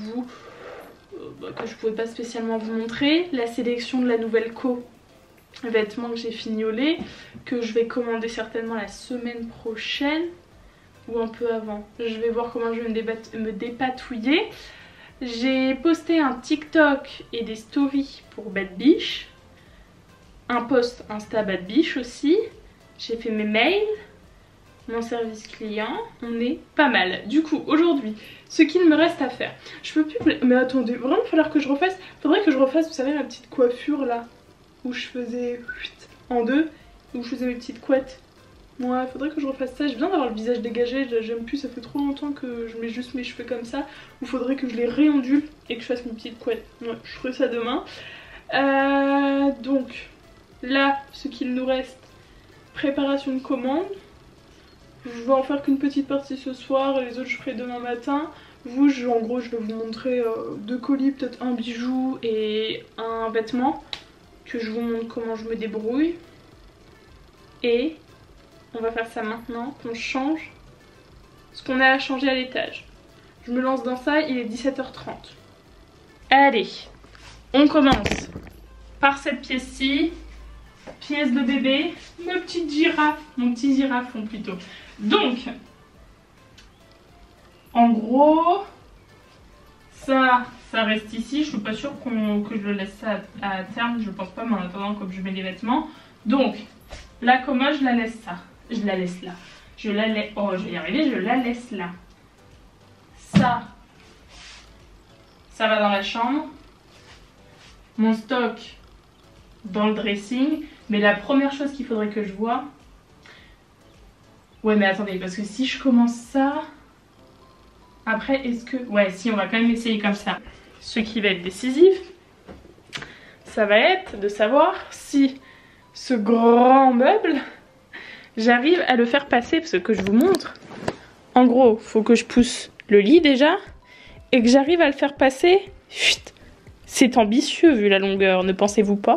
que je pouvais pas spécialement vous montrer. La sélection de la nouvelle vêtements que j'ai fignolé, que je vais commander certainement la semaine prochaine ou un peu avant. Je vais voir comment je vais me dépatouiller. J'ai posté un TikTok et des stories pour Bad Biche, un post Insta Bad Biche aussi. J'ai fait mes mails, mon service client, on est pas mal. Du coup aujourd'hui ce qu'il me reste à faire, je peux plus, mais attendez, vraiment il va falloir que je refasse, faudrait que je refasse, vous savez ma petite coiffure là où je faisais en deux, où je faisais mes petites couettes. Ouais, faudrait que je refasse ça, je viens d'avoir le visage dégagé, j'aime plus, ça fait trop longtemps que je mets juste mes cheveux comme ça, ou faudrait que je les réondule et que je fasse mes petites couettes. Ouais, je ferai ça demain. Donc là ce qu'il nous reste, préparation de commande. Je vais en faire qu'une petite partie ce soir et les autres je ferai demain matin. Vous, en gros je vais vous montrer 2 colis, peut-être un bijou et un vêtement, que je vous montre comment je me débrouille. Et on va faire ça maintenant qu'on change ce qu'on a à changer à l'étage. Je me lance dans ça, il est 17h30. Allez, on commence par cette pièce-ci. Pièce de bébé, ma petite girafe, mon petit girafon plutôt. Donc, en gros, ça reste ici. Je suis pas sûre que je le laisse ça à terme, je pense pas, mais en attendant comme je mets les vêtements. Donc, la commode, je la laisse là. Je la laisse, oh je vais y arriver, je la laisse là. Ça va dans la chambre. Mon stock dans le dressing. Mais la première chose qu'il faudrait que je vois... Ouais mais attendez, parce que si je commence ça... Après, est-ce que... Ouais, si, on va quand même essayer comme ça. Ce qui va être décisif, ça va être de savoir si ce grand meuble, j'arrive à le faire passer, parce que je vous montre. En gros, faut que je pousse le lit déjà, et que j'arrive à le faire passer. Chut, c'est ambitieux vu la longueur, ne pensez-vous pas ?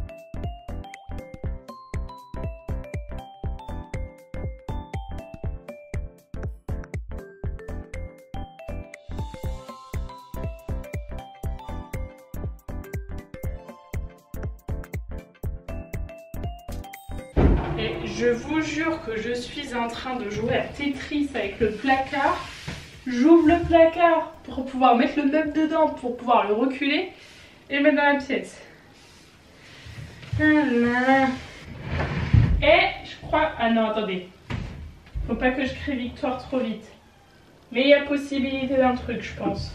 Et je vous jure que je suis en train de jouer à Tetris avec le placard. J'ouvre le placard pour pouvoir mettre le meuble dedans, pour pouvoir le reculer et le mettre dans la pièce. Et je crois... Ah non, attendez. Faut pas que je crée victoire trop vite. Mais il y a possibilité d'un truc, je pense.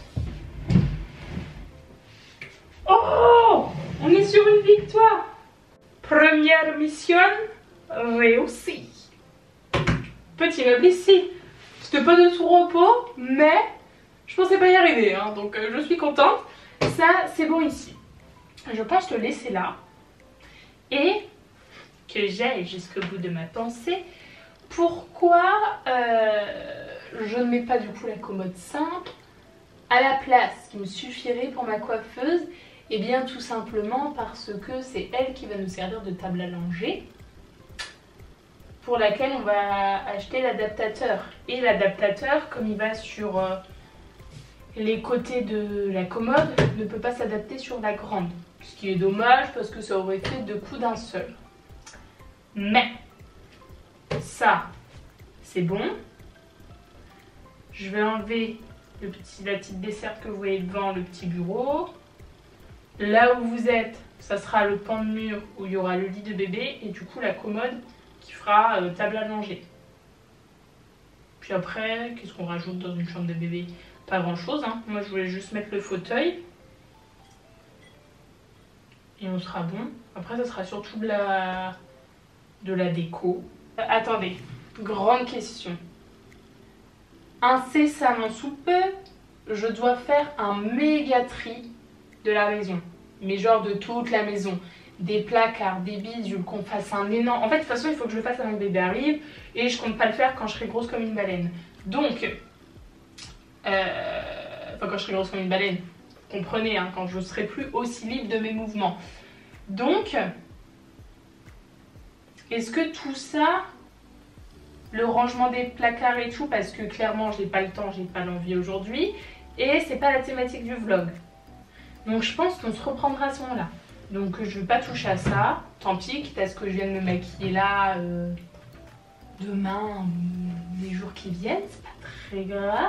Oh! On est sur une victoire! Première mission réussie. Petit meuble ici. C'était pas de tout repos, mais je pensais pas y arriver, hein, donc je suis contente. Ça, c'est bon ici. Je pense le laisser là. Et que j'aille jusqu'au bout de ma pensée. Pourquoi je ne mets pas du coup la commode simple à la place qui me suffirait pour ma coiffeuse? Et bien tout simplement parce que c'est elle qui va nous servir de table à langer, pour laquelle on va acheter l'adaptateur. Et l'adaptateur, comme il va sur les côtés de la commode, ne peut pas s'adapter sur la grande. Ce qui est dommage parce que ça aurait fait 2 coups d'un seul. Mais ça, c'est bon. Je vais enlever la petite desserte que vous voyez devant le petit bureau. Là où vous êtes, ça sera le pan de mur où il y aura le lit de bébé et du coup la commode qui fera table à langer. Puis après, qu'est-ce qu'on rajoute dans une chambre de bébé? Pas grand chose, hein. Moi je voulais juste mettre le fauteuil. Et on sera bon. Après ça sera surtout de la déco. Attendez, grande question. Incessamment sous peu, je dois faire un méga tri de la maison. Mais genre de toute la maison. Des placards, des bidules, qu'on fasse un énorme... En fait, de toute façon, il faut que je le fasse avant que bébé arrive. Et je compte pas le faire quand je serai grosse comme une baleine. Donc... Enfin, quand je serai grosse comme une baleine. Comprenez, hein, quand je serai plus aussi libre de mes mouvements. Donc... Est-ce que tout ça... Le rangement des placards et tout, parce que clairement, j'ai pas le temps, j'ai pas l'envie aujourd'hui. Et c'est pas la thématique du vlog. Donc je pense qu'on se reprendra à ce moment-là. Donc je vais pas toucher à ça. Tant pis, quitte à ce que je vienne me maquiller là demain, les jours qui viennent. C'est pas très grave.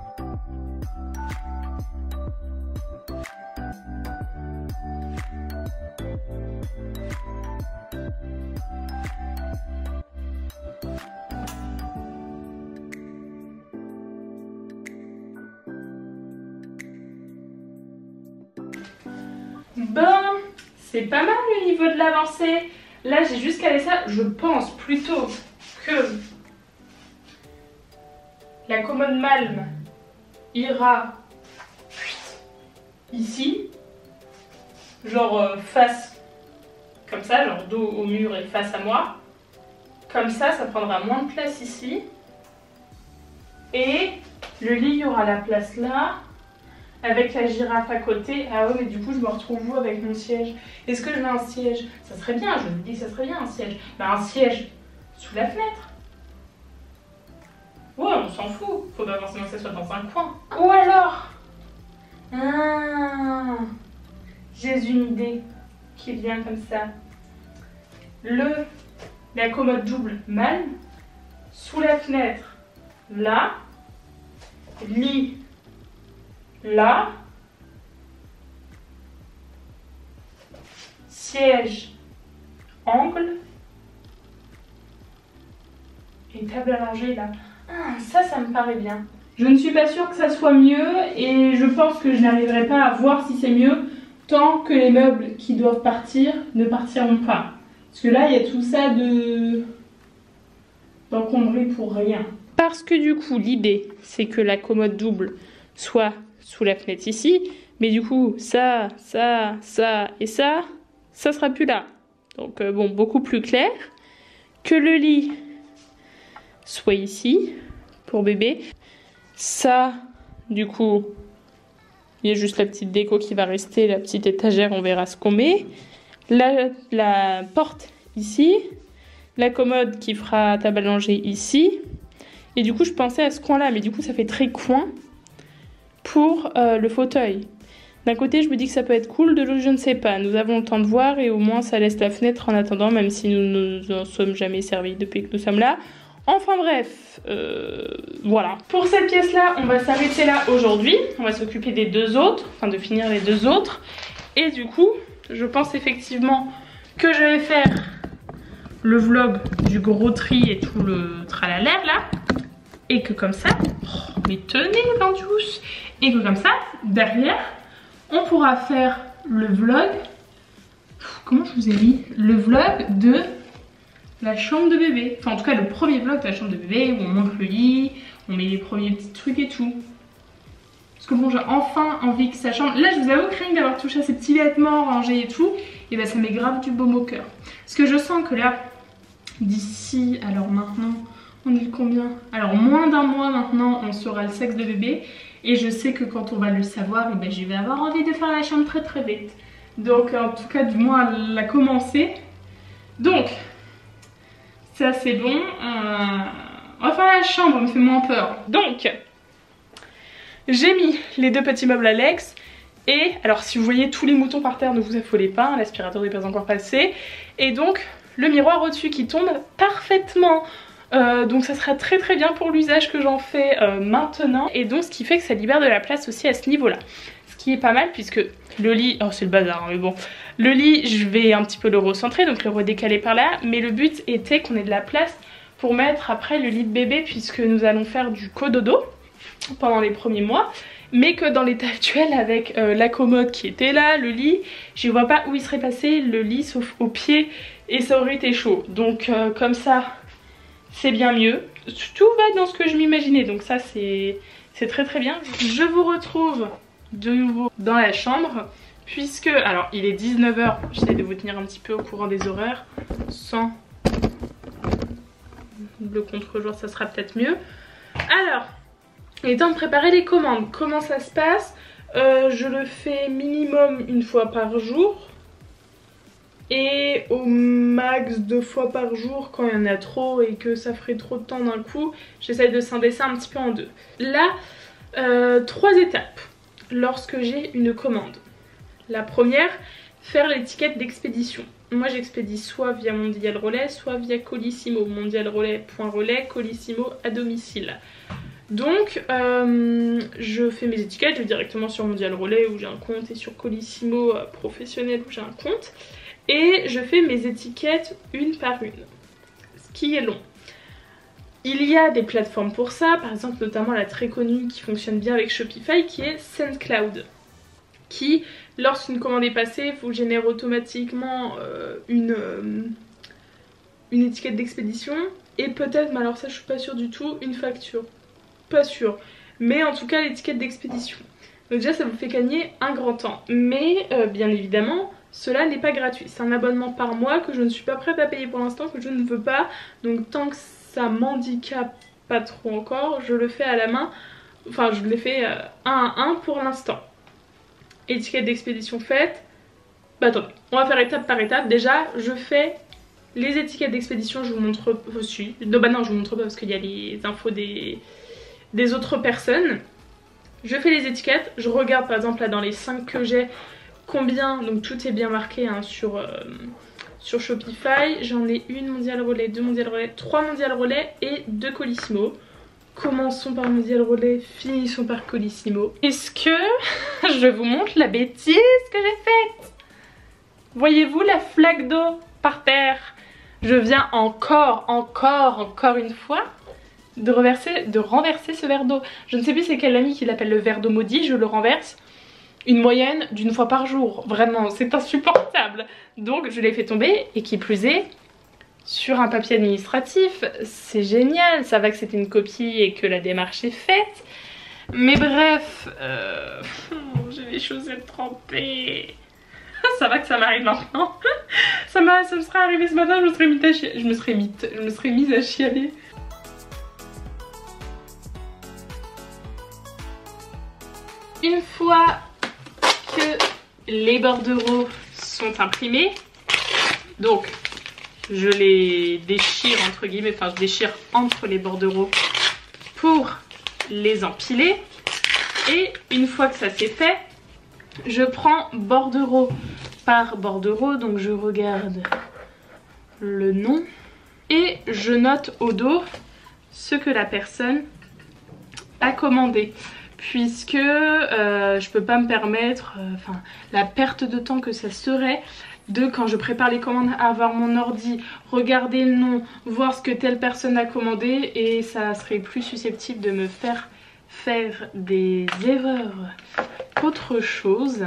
Bon, c'est pas mal le niveau de l'avancée. Là, j'ai juste calé ça. Je pense plutôt que la commode Malm ira ici. Genre face, comme ça, genre dos au mur et face à moi. Comme ça prendra moins de place ici. Et le lit, il y aura la place là. Avec la girafe à côté. Ah ouais, mais du coup je me retrouve où avec mon siège? Est-ce que je mets un siège? Ça serait bien, je me dis que ça serait bien un siège. Bah un siège sous la fenêtre. Ouais, on s'en fout. Faut pas forcément que ça soit dans un coin. Ou alors j'ai une idée qui vient comme ça. La commode double Malm sous la fenêtre là. Lit là, siège, angle, et table à langer là. Ça me paraît bien. Je ne suis pas sûre que ça soit mieux et je pense que je n'arriverai pas à voir si c'est mieux tant que les meubles qui doivent partir ne partiront pas. Parce que là, il y a tout ça d'encombré pour rien. Parce que du coup, l'idée, c'est que la commode double soit sous la fenêtre ici. Mais du coup, ça et ça sera plus là. Donc bon, beaucoup plus clair. Que le lit soit ici, pour bébé. Ça, du coup, il y a juste la petite déco qui va rester, la petite étagère, on verra ce qu'on met. La porte ici. La commode qui fera table à langer ici. Et du coup, je pensais à ce coin-là, mais du coup, ça fait très coin pour le fauteuil. D'un côté, je me dis que ça peut être cool, de l'autre, je ne sais pas. Nous avons le temps de voir et au moins, ça laisse la fenêtre en attendant, même si nous ne nous en sommes jamais servis depuis que nous sommes là. Enfin bref, voilà. Pour cette pièce-là, on va s'arrêter là aujourd'hui. On va s'occuper des deux autres, enfin de finir les deux autres. Et du coup, je pense effectivement que je vais faire le vlog du gros tri et tout le tralala là. Et que comme ça, oh, mais tenez, ben douce. Et que comme ça, derrière, on pourra faire le vlog. Comment je vous ai mis? Le vlog de la chambre de bébé. Enfin, en tout cas, le premier vlog de la chambre de bébé où on monte le lit, on met les premiers petits trucs et tout. Parce que bon, j'ai enfin envie que sa chambre. Là, je vous avoue que rien que d'avoir touché à ces petits vêtements rangés et tout, et ben ça met grave du baume au cœur. Parce que je sens que là, d'ici, alors maintenant, on est combien? Alors, moins d'un mois maintenant, on saura le sexe de bébé. Et je sais que quand on va le savoir, et ben, je vais avoir envie de faire la chambre très très vite. Donc, en tout cas, du moins, la commencer. Donc, ça c'est bon. On va faire la chambre, me fait moins peur. Donc, j'ai mis les deux petits meubles Alex. Et alors, si vous voyez tous les moutons par terre, ne vous affolez pas, l'aspirateur n'est pas encore passé. Et donc, le miroir au-dessus qui tombe parfaitement. Donc ça sera très très bien pour l'usage que j'en fais maintenant. Et donc ce qui fait que ça libère de la place aussi à ce niveau là. Ce qui est pas mal puisque le lit, oh c'est le bazar hein, mais bon. Le lit je vais un petit peu le recentrer, donc le redécaler par là. Mais le but était qu'on ait de la place pour mettre après le lit de bébé, puisque nous allons faire du cododo pendant les premiers mois. Mais que dans l'état actuel avec la commode qui était là, le lit, je vois pas où il serait passé le lit sauf au pied et ça aurait été chaud. Donc comme ça c'est bien mieux. Tout va dans ce que je m'imaginais, donc ça c'est très très bien. Je vous retrouve de nouveau dans la chambre puisque, alors il est 19 h, j'essaie de vous tenir un petit peu au courant des horaires sans le contre-jour, ça sera peut-être mieux. Alors, il est temps de préparer les commandes. Comment ça se passe? Je le fais minimum une fois par jour. Et au max 2 fois par jour quand il y en a trop et que ça ferait trop de temps d'un coup, j'essaye de scinder ça un petit peu en deux. Là, 3 étapes lorsque j'ai une commande. La première, faire l'étiquette d'expédition. Moi j'expédie soit via Mondial Relais, soit via Colissimo. Mondial Relais, point relais, Colissimo à domicile. Donc je fais mes étiquettes, je vais directement sur Mondial Relais où j'ai un compte et sur Colissimo professionnel où j'ai un compte. Et je fais mes étiquettes une par une, ce qui est long. Il y a des plateformes pour ça, par exemple notamment la très connue qui fonctionne bien avec Shopify qui est SendCloud, qui lorsqu'une commande est passée vous génère automatiquement une étiquette d'expédition et peut-être, mais alors ça je suis pas sûre du tout, une facture. Pas sûre, mais en tout cas l'étiquette d'expédition. Donc déjà ça vous fait gagner un grand temps, mais bien évidemment cela n'est pas gratuit. C'est un abonnement par mois que je ne suis pas prête à payer pour l'instant, que je ne veux pas. Donc tant que ça m'handicape pas trop encore, je le fais à la main. Enfin je l'ai fait un à un pour l'instant. Étiquette d'expédition faite. Bah attendez, on va faire étape par étape. Déjà je fais les étiquettes d'expédition, je vous montre aussi. Bah non je vous montre pas parce qu'il y a les infos des autres personnes. Je fais les étiquettes, je regarde par exemple là dans les 5 que j'ai combien, donc tout est bien marqué hein, sur Shopify. J'en ai une Mondial Relais, 2 Mondial Relais, 3 Mondial Relais et 2 Colissimo. Commençons par Mondial Relais, finissons par Colissimo. Est-ce que je vous montre la bêtise que j'ai faite? Voyez-vous la flaque d'eau par terre? Je viens encore une fois de renverser ce verre d'eau. Je ne sais plus c'est quel ami qui l'appelle le verre d'eau maudit, je le renverse une moyenne d'une fois par jour. Vraiment, c'est insupportable. Donc je l'ai fait tomber et qui plus est, sur un papier administratif, c'est génial, ça va que c'était une copie et que la démarche est faite. Mais bref, j'ai les chaussettes trempées. Ça va que ça m'arrive maintenant. ça me serait arrivé ce matin, je me serais mise à chialer. Une fois que les bordereaux sont imprimés, donc je les déchire entre guillemets, enfin je déchire entre les bordereaux pour les empiler. Et une fois que ça c'est fait, je prends bordereau par bordereau, donc je regarde le nom et je note au dos ce que la personne a commandé. Puisque je peux pas me permettre la perte de temps que ça serait de, quand je prépare les commandes, avoir mon ordi, regarder le nom, voir ce que telle personne a commandé, et ça serait plus susceptible de me faire des erreurs qu'autre chose.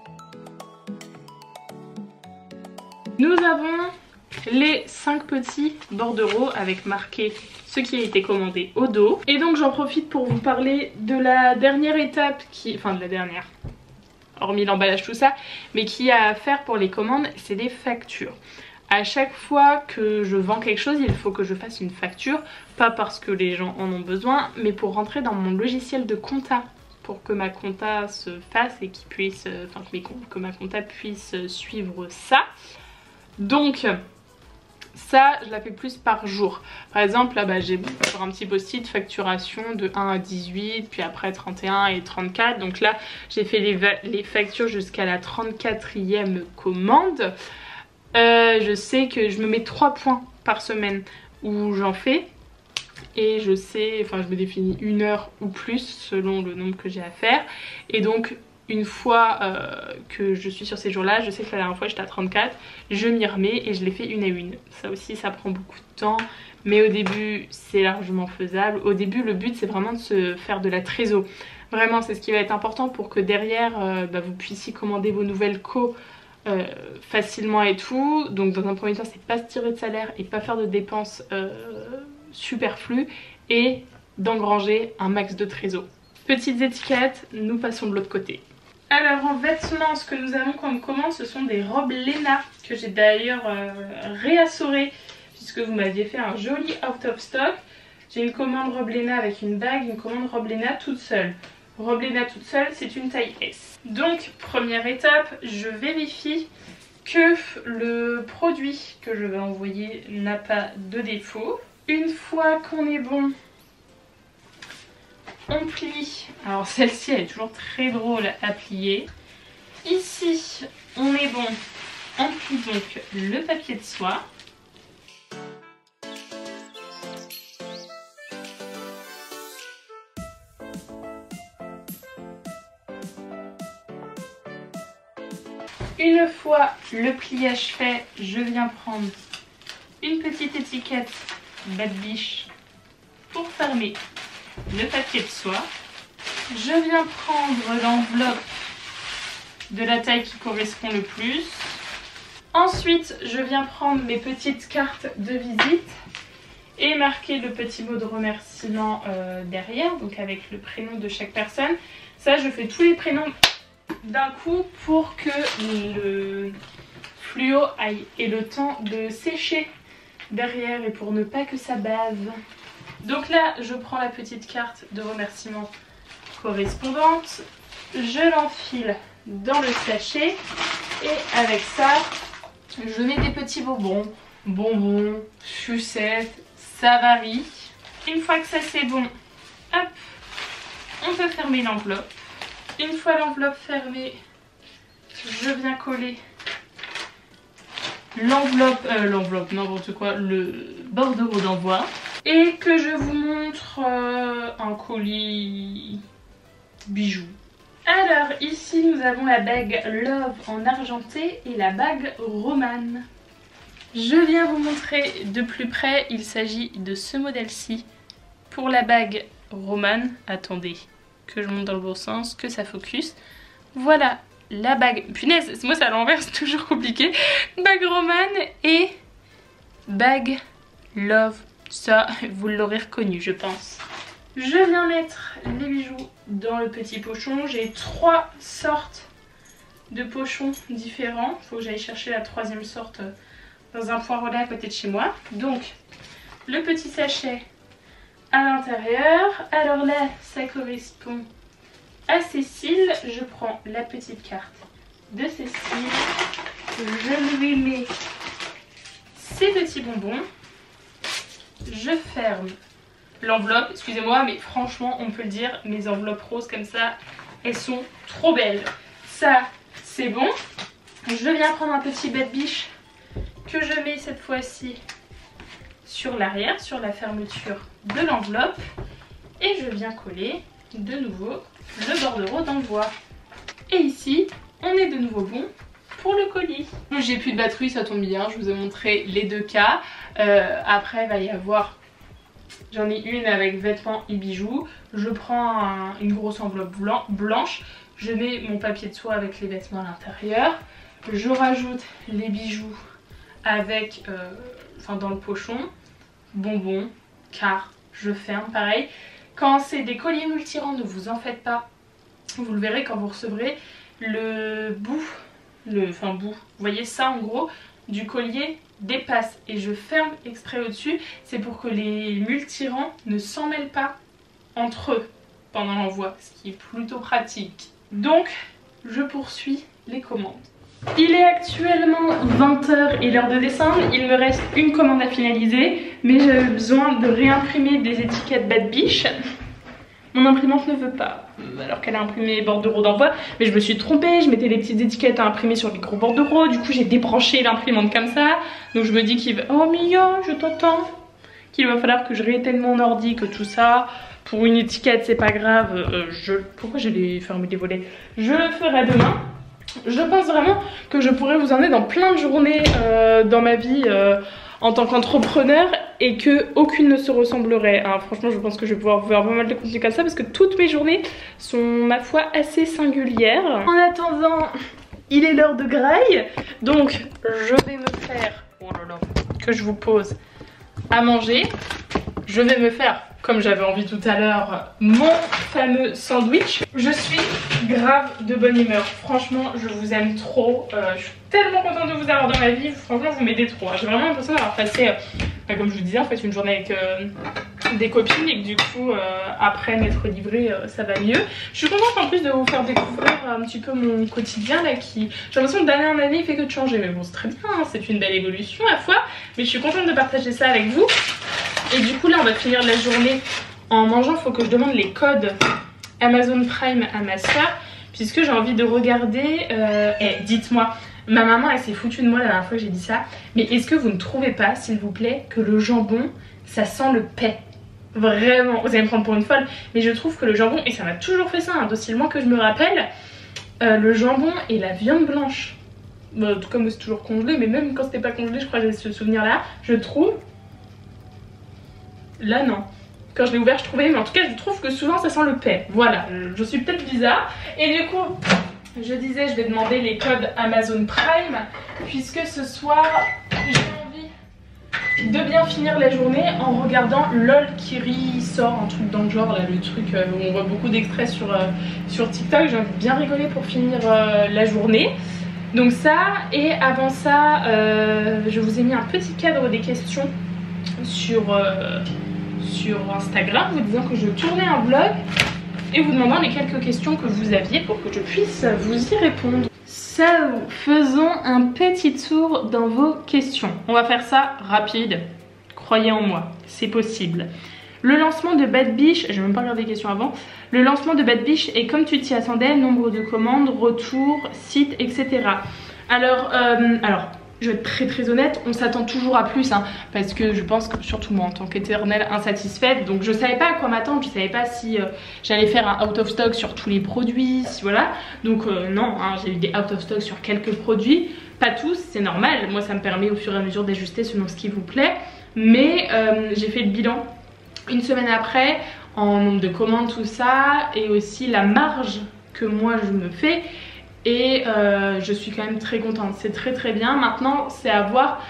Nous avons les 5 petits bordereaux avec marqué ce qui a été commandé au dos. Et donc j'en profite pour vous parler de la dernière étape de la dernière, hormis l'emballage tout ça, mais qui a à faire pour les commandes, c'est les factures. À chaque fois que je vends quelque chose, il faut que je fasse une facture, pas parce que les gens en ont besoin, mais pour rentrer dans mon logiciel de compta, pour que ma compta se fasse et qu'il puisse, que ma compta puisse suivre ça. Donc ça, je la fais plus par jour. Par exemple, là, j'ai sur un petit post-it facturation de 1 à 18, puis après 31 et 34. Donc là, j'ai fait les factures jusqu'à la 34e commande. Je sais que je me mets 3 points par semaine où j'en fais. Et je sais, je me définis 1 heure ou plus selon le nombre que j'ai à faire. Et donc, une fois que je suis sur ces jours-là, je sais que la dernière fois j'étais à 34, je m'y remets et je les fais une à une. Ça aussi, ça prend beaucoup de temps, mais au début c'est largement faisable. Au début, le but c'est vraiment de se faire de la trésor. Vraiment, c'est ce qui va être important pour que derrière vous puissiez commander vos nouvelles facilement et tout. Donc dans un premier temps, c'est pas se tirer de salaire et pas faire de dépenses superflues, et d'engranger un max de trésor. Petites étiquettes, nous passons de l'autre côté. Alors en vêtements, ce que nous avons comme commande, ce sont des robes Léna que j'ai d'ailleurs réassorées puisque vous m'aviez fait un joli out of stock. J'ai une commande robe Léna avec une bague, une commande robe Léna toute seule. Robe Léna toute seule, c'est une taille S. Donc première étape, je vérifie que le produit que je vais envoyer n'a pas de défaut. Une fois qu'on est bon, on plie. Alors celle-ci elle est toujours très drôle à plier. Ici on est bon, on plie donc le papier de soie. Une fois le pliage fait, je viens prendre une petite étiquette Bad Biche pour fermer le papier de soie. Je viens prendre l'enveloppe de la taille qui correspond le plus. Ensuite, je viens prendre mes petites cartes de visite et marquer le petit mot de remerciement derrière, donc avec le prénom de chaque personne. Ça, je fais tous les prénoms d'un coup pour que le fluo ait le temps de sécher derrière et pour ne pas que ça bave. Donc là, je prends la petite carte de remerciement correspondante, je l'enfile dans le sachet et avec ça, je mets des petits bonbons, sucettes, ça varie. Une fois que ça c'est bon, hop, on peut fermer l'enveloppe. Une fois l'enveloppe fermée, je viens coller n'importe quoi, le bordereau d'envoi. Et que je vous montre un colis bijoux. Alors ici nous avons la bague Love en argenté et la bague Romane. Je viens vous montrer de plus près, il s'agit de ce modèle-ci. Pour la bague Romane, attendez que je monte dans le bon sens, que ça focus. Voilà la bague, punaise, moi c'est à l'envers, c'est toujours compliqué. Bague Romane et Bag Love. Ça, vous l'aurez reconnu, je pense. Je viens mettre les bijoux dans le petit pochon. J'ai 3 sortes de pochons différents. Il faut que j'aille chercher la 3e sorte dans un point relais à côté de chez moi. Donc, le petit sachet à l'intérieur. Alors là, ça correspond à Cécile. Je prends la petite carte de Cécile. Je lui mets ces petits bonbons. Je ferme l'enveloppe. Excusez-moi, mais franchement, on peut le dire, mes enveloppes roses comme ça, elles sont trop belles. Ça, c'est bon. Je viens prendre un petit Bad Biche que je mets cette fois-ci sur l'arrière, sur la fermeture de l'enveloppe. Et je viens coller de nouveau le bordereau d'envoi. Et ici, on est de nouveau bon pour le colis. J'ai plus de batterie, ça tombe bien, je vous ai montré les 2 cas. Après, il va y avoir... J'en ai une avec vêtements et bijoux. Je prends une grosse enveloppe blanche. Je mets mon papier de soie avec les vêtements à l'intérieur. Je rajoute les bijoux avec, dans le pochon. Bonbons, car je ferme pareil. Quand c'est des colliers multirangs, ne vous en faites pas. Vous le verrez quand vous recevrez le bout, vous voyez ça en gros, du collier dépasse et je ferme exprès au-dessus. C'est pour que les multirangs ne s'en mêlent pas entre eux pendant l'envoi, ce qui est plutôt pratique. Donc, je poursuis les commandes. Il est actuellement 20 h et l'heure de descendre. Il me reste une commande à finaliser, mais j'avais besoin de réimprimer des étiquettes Bad Biche. Mon imprimante ne veut pas, alors qu'elle a imprimé les bordereaux d'envoi, mais je me suis trompée, je mettais des petites étiquettes à imprimer sur les gros bordereaux, du coup j'ai débranché l'imprimante comme ça, donc je me dis qu'il va... Oh Mia, je t'entends. Qu'il va falloir que je rééteigne mon ordi, que tout ça, pour une étiquette c'est pas grave, pourquoi j'ai fermé les volets? Je le ferai demain. Je pense vraiment que je pourrais vous emmener dans plein de journées dans ma vie en tant qu'entrepreneur et que aucune ne se ressemblerait. Alors, franchement, je pense que je vais pouvoir vous faire pas mal de contenu comme ça parce que toutes mes journées sont, ma foi, assez singulières. En attendant, il est l'heure de graille, donc je vais me faire, oh là là, que je vous pose à manger. Je vais me faire, comme j'avais envie tout à l'heure, mon fameux sandwich. Je suis grave de bonne humeur. Franchement, je vous aime trop. Je suis tellement contente de vous avoir dans ma vie. Franchement, vous m'aidez trop. J'ai vraiment l'impression d'avoir passé, comme je vous disais, en fait, une journée avec des copines et que du coup, après m'être livrée, ça va mieux. Je suis contente en plus de vous faire découvrir un petit peu mon quotidien là qui, j'ai l'impression que d'année en année, il fait que de changer. Mais bon, c'est très bien, hein, c'est une belle évolution à la fois. Mais je suis contente de partager ça avec vous. Et du coup là on va finir la journée en mangeant. Il faut que je demande les codes Amazon Prime à ma soeur, puisque j'ai envie de regarder. Dites-moi, ma maman elle s'est foutue de moi la dernière fois que j'ai dit ça, mais est-ce que vous ne trouvez pas, s'il vous plaît, que le jambon ça sent le paix? Vraiment, vous allez me prendre pour une folle, mais je trouve que le jambon, et ça m'a toujours fait ça, hein, d'aussi loin que je me rappelle, le jambon et la viande blanche, en tout cas moi c'est toujours congelé, mais même quand c'était pas congelé, je crois que j'ai ce souvenir là, je trouve. Là non, quand je l'ai ouvert je trouvais, mais en tout cas je trouve que souvent ça sent le paix. Voilà, je suis peut-être bizarre. Et du coup je disais je vais demander les codes Amazon Prime, puisque ce soir j'ai envie de bien finir la journée en regardant LOL Kiri sort, un truc dans le genre là, le truc où on voit beaucoup d'extraits sur TikTok. J'ai envie de bien rigoler pour finir la journée. Donc ça, et avant ça je vous ai mis un petit cadre des questions sur Instagram, vous disant que je tournais un vlog et vous demandant les quelques questions que vous aviez pour que je puisse vous y répondre. So, faisons un petit tour dans vos questions. On va faire ça rapide, croyez en moi, c'est possible. Le lancement de Bad Biche, j'ai même pas regardé les questions avant. Le lancement de Bad Biche est comme tu t'y attendais, nombre de commandes, retours, site, etc. Alors, je vais être très honnête, on s'attend toujours à plus, hein, parce que je pense que surtout moi en tant qu'éternelle insatisfaite, donc je savais pas à quoi m'attendre, je savais pas si j'allais faire un out of stock sur tous les produits, si, voilà, donc non, hein, j'ai eu des out of stock sur quelques produits, pas tous, c'est normal, moi ça me permet au fur et à mesure d'ajuster selon ce qui vous plaît, mais j'ai fait le bilan une semaine après, en nombre de commandes, tout ça, et aussi la marge que moi je me fais. Et je suis quand même très contente, c'est très bien. Maintenant c'est à voir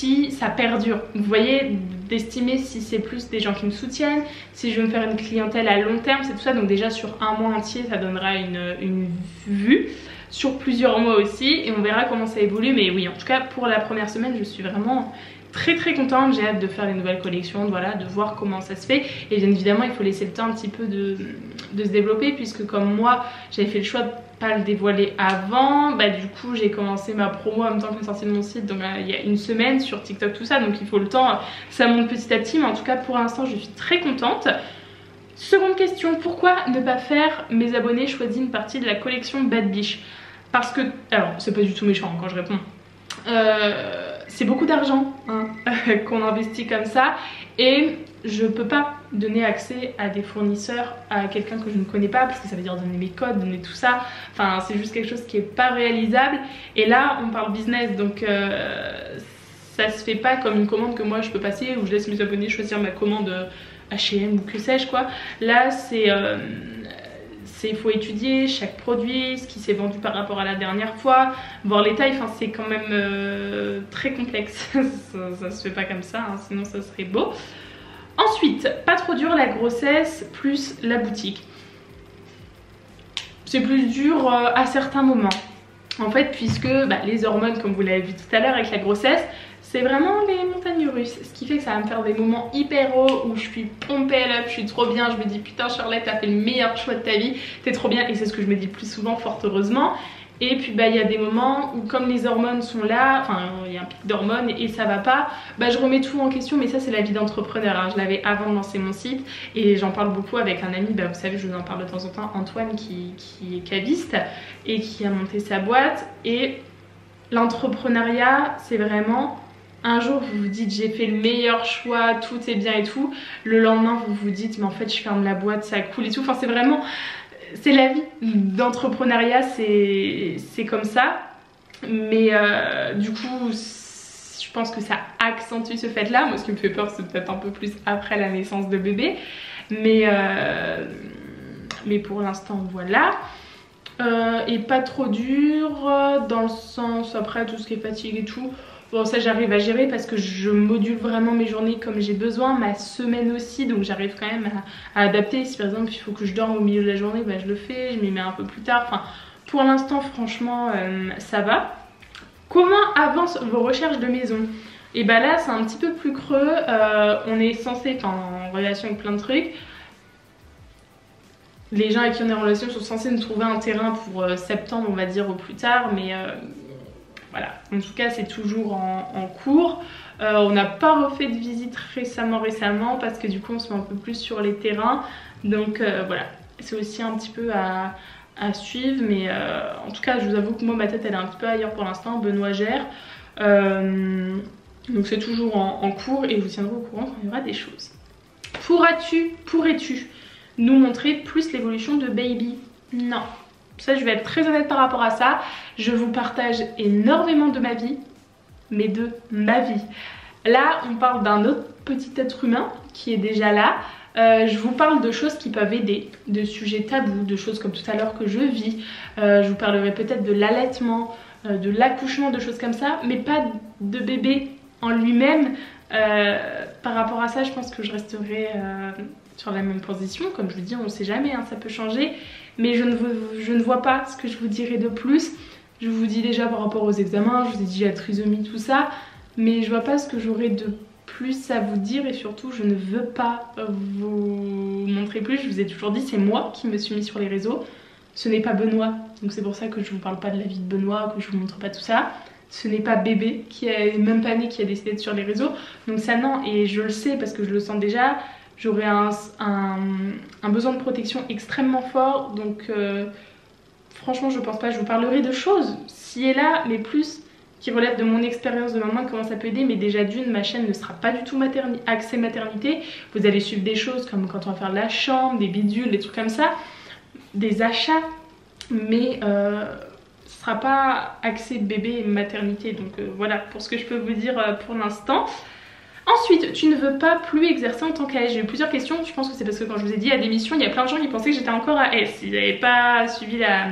si ça perdure. Vous voyez, d'estimer si c'est plus des gens qui me soutiennent, si je veux me faire une clientèle à long terme, c'est tout ça. Donc déjà sur un mois entier, ça donnera une vue. Sur plusieurs mois aussi, et on verra comment ça évolue. Mais oui, en tout cas pour la première semaine, je suis vraiment très contente. J'ai hâte de faire les nouvelles collections, voilà, de voir comment ça se fait. Et bien évidemment il faut laisser le temps un petit peu de se développer, puisque comme moi j'avais fait le choix de pas le dévoiler avant, bah du coup j'ai commencé ma promo en même temps que la sortie de mon site, donc il y a une semaine sur TikTok, tout ça, donc il faut le temps, ça monte petit à petit. Mais en tout cas pour l'instant je suis très contente. Seconde question, pourquoi ne pas faire mes abonnés choisissent une partie de la collection Bad Biche? Parce que, alors c'est pas du tout méchant quand je réponds, c'est beaucoup d'argent hein, qu'on investit comme ça, et je peux pas donner accès à des fournisseurs à quelqu'un que je ne connais pas, parce que ça veut dire donner mes codes, donner tout ça, enfin c'est juste quelque chose qui est pas réalisable. Et là on parle business, donc ça se fait pas comme une commande que moi je peux passer, où je laisse mes abonnés choisir ma commande H&M ou que sais-je quoi. Là il faut étudier chaque produit, ce qui s'est vendu par rapport à la dernière fois, voir les tailles, enfin c'est quand même très complexe. ça se fait pas comme ça, hein, sinon ça serait beau. Ensuite, pas trop dur la grossesse plus la boutique. C'est plus dur à certains moments. En fait, puisque les hormones, comme vous l'avez vu tout à l'heure avec la grossesse, c'est vraiment les montagnes russes. Ce qui fait que ça va me faire des moments hyper hauts où je suis pompée up, je suis trop bien, je me dis putain Charlotte, t'as fait le meilleur choix de ta vie, t'es trop bien. Et c'est ce que je me dis le plus souvent, fort heureusement. Et puis il y a des moments où comme les hormones sont là, enfin il y a un pic d'hormones et ça va pas, je remets tout en question. Mais ça c'est la vie d'entrepreneur, hein. Je l'avais avant de lancer mon site et j'en parle beaucoup avec un ami, vous savez je vous en parle de temps en temps, Antoine qui est caviste et qui a monté sa boîte. Et l'entrepreneuriat c'est vraiment... Un jour vous vous dites j'ai fait le meilleur choix, tout est bien et tout. Le lendemain vous vous dites mais en fait je ferme la boîte, ça coule et tout. Enfin c'est vraiment... C'est la vie d'entrepreneuriat, c'est comme ça. Mais du coup je pense que ça accentue ce fait là. Moi ce qui me fait peur c'est peut-être un peu plus après la naissance de bébé. Mais pour l'instant voilà. Et pas trop dur dans le sens après tout ce qui est fatigue et tout. Bon ça j'arrive à gérer parce que je module vraiment mes journées comme j'ai besoin, ma semaine aussi, donc j'arrive quand même à adapter. Si par exemple il faut que je dorme au milieu de la journée, je le fais, je m'y mets un peu plus tard. Enfin pour l'instant franchement ça va. Comment avancent vos recherches de maison? Et là c'est un petit peu plus creux, on est censé, en relation avec plein de trucs, les gens avec qui on est en relation sont censés nous trouver un terrain pour septembre on va dire au plus tard, mais voilà, en tout cas c'est toujours en cours. On n'a pas refait de visite récemment parce que du coup on se met un peu plus sur les terrains. Donc voilà, c'est aussi un petit peu à suivre. Mais en tout cas je vous avoue que moi ma tête elle est un petit peu ailleurs pour l'instant. Benoît gère. Donc c'est toujours en cours et je vous tiendrai au courant quand il y aura des choses. Pourrais-tu nous montrer plus l'évolution de Baby? Non. Ça je vais être très honnête par rapport à ça. Je vous partage énormément de ma vie, mais de ma vie. Là on parle d'un autre petit être humain qui est déjà là. Je vous parle de choses qui peuvent aider, de sujets tabous, de choses comme tout à l'heure que je vis. Je vous parlerai peut-être de l'allaitement, de l'accouchement, de choses comme ça, mais pas de bébé en lui-même. Par rapport à ça je pense que je resterai sur la même position. Comme je vous dis on ne sait jamais, hein, ça peut changer. Mais je ne vois pas ce que je vous dirai de plus. Je vous dis déjà par rapport aux examens, je vous ai dit la trisomie, tout ça. Mais je vois pas ce que j'aurai de plus à vous dire et surtout je ne veux pas vous montrer plus. Je vous ai toujours dit c'est moi qui me suis mis sur les réseaux. Ce n'est pas Benoît. Donc c'est pour ça que je vous parle pas de la vie de Benoît, que je vous montre pas tout ça. Ce n'est pas bébé qui est même pas né qui a décidé d'être sur les réseaux. Donc ça non, et je le sais parce que je le sens déjà. J'aurais un besoin de protection extrêmement fort, donc franchement je pense pas. Je vous parlerai de choses ci et là, mais plus qui relèvent de mon expérience de maman, comment ça peut aider. Mais déjà d'une, ma chaîne ne sera pas du tout axée maternité. Vous allez suivre des choses comme quand on va faire de la chambre, des bidules, des trucs comme ça, des achats, mais ce sera pas axé bébé et maternité. Donc voilà pour ce que je peux vous dire pour l'instant. Ensuite, tu ne veux pas plus exercer en tant qu'AS? J'ai eu plusieurs questions, je pense que c'est parce que quand je vous ai dit à l'émission, il y a plein de gens qui pensaient que j'étais encore AS. Ils n'avaient pas suivi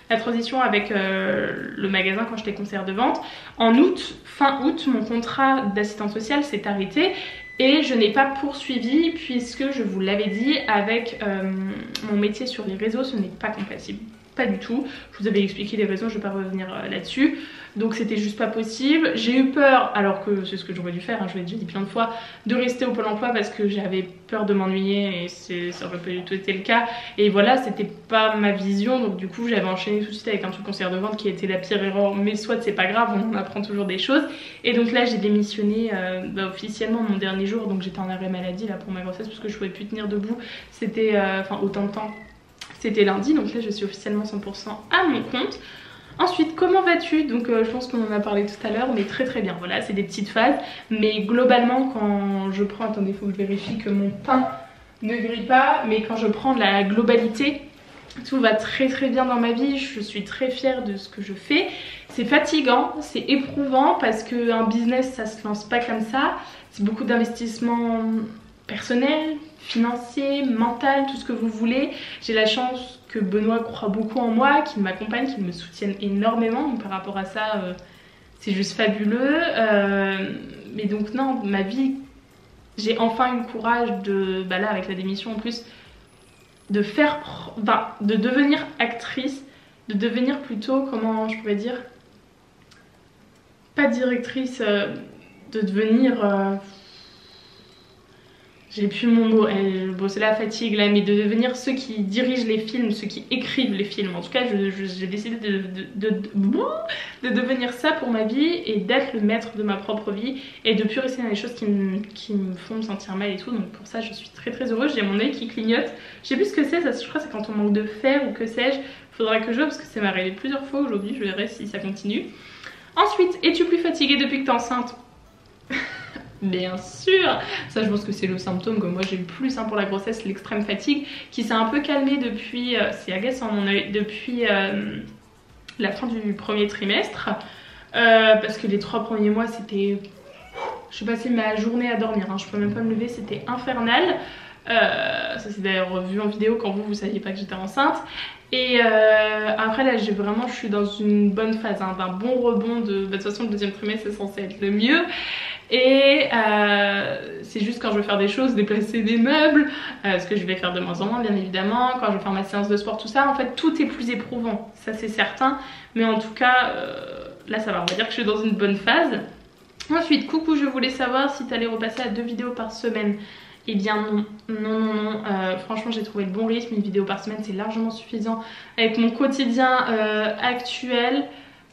la transition avec le magasin quand j'étais conseillère de vente. En août, fin août, mon contrat d'assistante sociale s'est arrêté. Et je n'ai pas poursuivi puisque je vous l'avais dit, avec mon métier sur les réseaux, ce n'est pas compatible. Pas du tout. Je vous avais expliqué les raisons, je ne vais pas revenir là-dessus. Donc c'était juste pas possible. J'ai eu peur, alors que c'est ce que j'aurais dû faire, hein, je vous l'ai déjà dit plein de fois, de rester au Pôle emploi parce que j'avais peur de m'ennuyer et ça aurait pas du tout été le cas. Et voilà, c'était pas ma vision, donc du coup j'avais enchaîné tout de suite avec un truc conseillère de vente qui était la pire erreur, mais soit c'est pas grave, on apprend toujours des choses. Et donc là j'ai démissionné officiellement mon dernier jour, donc j'étais en arrêt maladie là pour ma grossesse parce que je pouvais plus tenir debout, c'était autant de temps. C'était lundi, donc là je suis officiellement 100% à mon compte. Ensuite, comment vas-tu? Donc je pense qu'on en a parlé tout à l'heure, mais très très bien. Voilà, c'est des petites phases. Mais globalement, quand je prends... Attendez, il faut que je vérifie que mon pain ne grille pas. Mais quand je prends la globalité, tout va très très bien dans ma vie. Je suis très fière de ce que je fais. C'est fatigant, c'est éprouvant parce qu'un business, ça se lance pas comme ça. C'est beaucoup d'investissement personnel, financier, mental, tout ce que vous voulez. J'ai la chance que Benoît croit beaucoup en moi, qu'il m'accompagne, qu'il me soutienne énormément. Donc par rapport à ça, c'est juste fabuleux. Mais donc non, ma vie, j'ai enfin eu le courage de, là avec la démission en plus, de de devenir actrice, de devenir plutôt, comment je pourrais dire, pas directrice, de devenir... J'ai plus mon mot, bon, c'est la fatigue là, mais de devenir ceux qui dirigent les films, ceux qui écrivent les films. En tout cas, j'ai décidé de devenir ça pour ma vie et d'être le maître de ma propre vie et de plus rester dans les choses qui me font me sentir mal et tout. Donc pour ça, je suis très très heureuse. J'ai mon œil qui clignote. Je sais plus ce que c'est, je crois que c'est quand on manque de fer ou que sais-je. Faudra que je vois parce que ça m'est arrivé plusieurs fois aujourd'hui. Je verrai si ça continue. Ensuite, es-tu plus fatiguée depuis que t'es enceinte? Bien sûr, ça je pense que c'est le symptôme que moi j'ai eu plus pour la grossesse, l'extrême fatigue qui s'est un peu calmée depuis, c'est agaçant mon œil, depuis la fin du premier trimestre parce que les 3 premiers mois c'était, je passais ma journée à dormir, hein, je peux même pas me lever, c'était infernal. Ça c'est d'ailleurs vu en vidéo quand vous saviez pas que j'étais enceinte. Et après là je suis dans une bonne phase, hein, d'un bon rebond de toute façon le deuxième trimestre c'est censé être le mieux. Et c'est juste quand je veux faire des choses, déplacer des meubles, ce que je vais faire de moins en moins bien évidemment, quand je vais faire ma séance de sport, tout ça, en fait tout est plus éprouvant, ça c'est certain. Mais en tout cas là ça va, on va dire que je suis dans une bonne phase. Ensuite, coucou, je voulais savoir si tu allais repasser à 2 vidéos par semaine. Eh bien non. Franchement j'ai trouvé le bon rythme, une vidéo par semaine c'est largement suffisant avec mon quotidien actuel,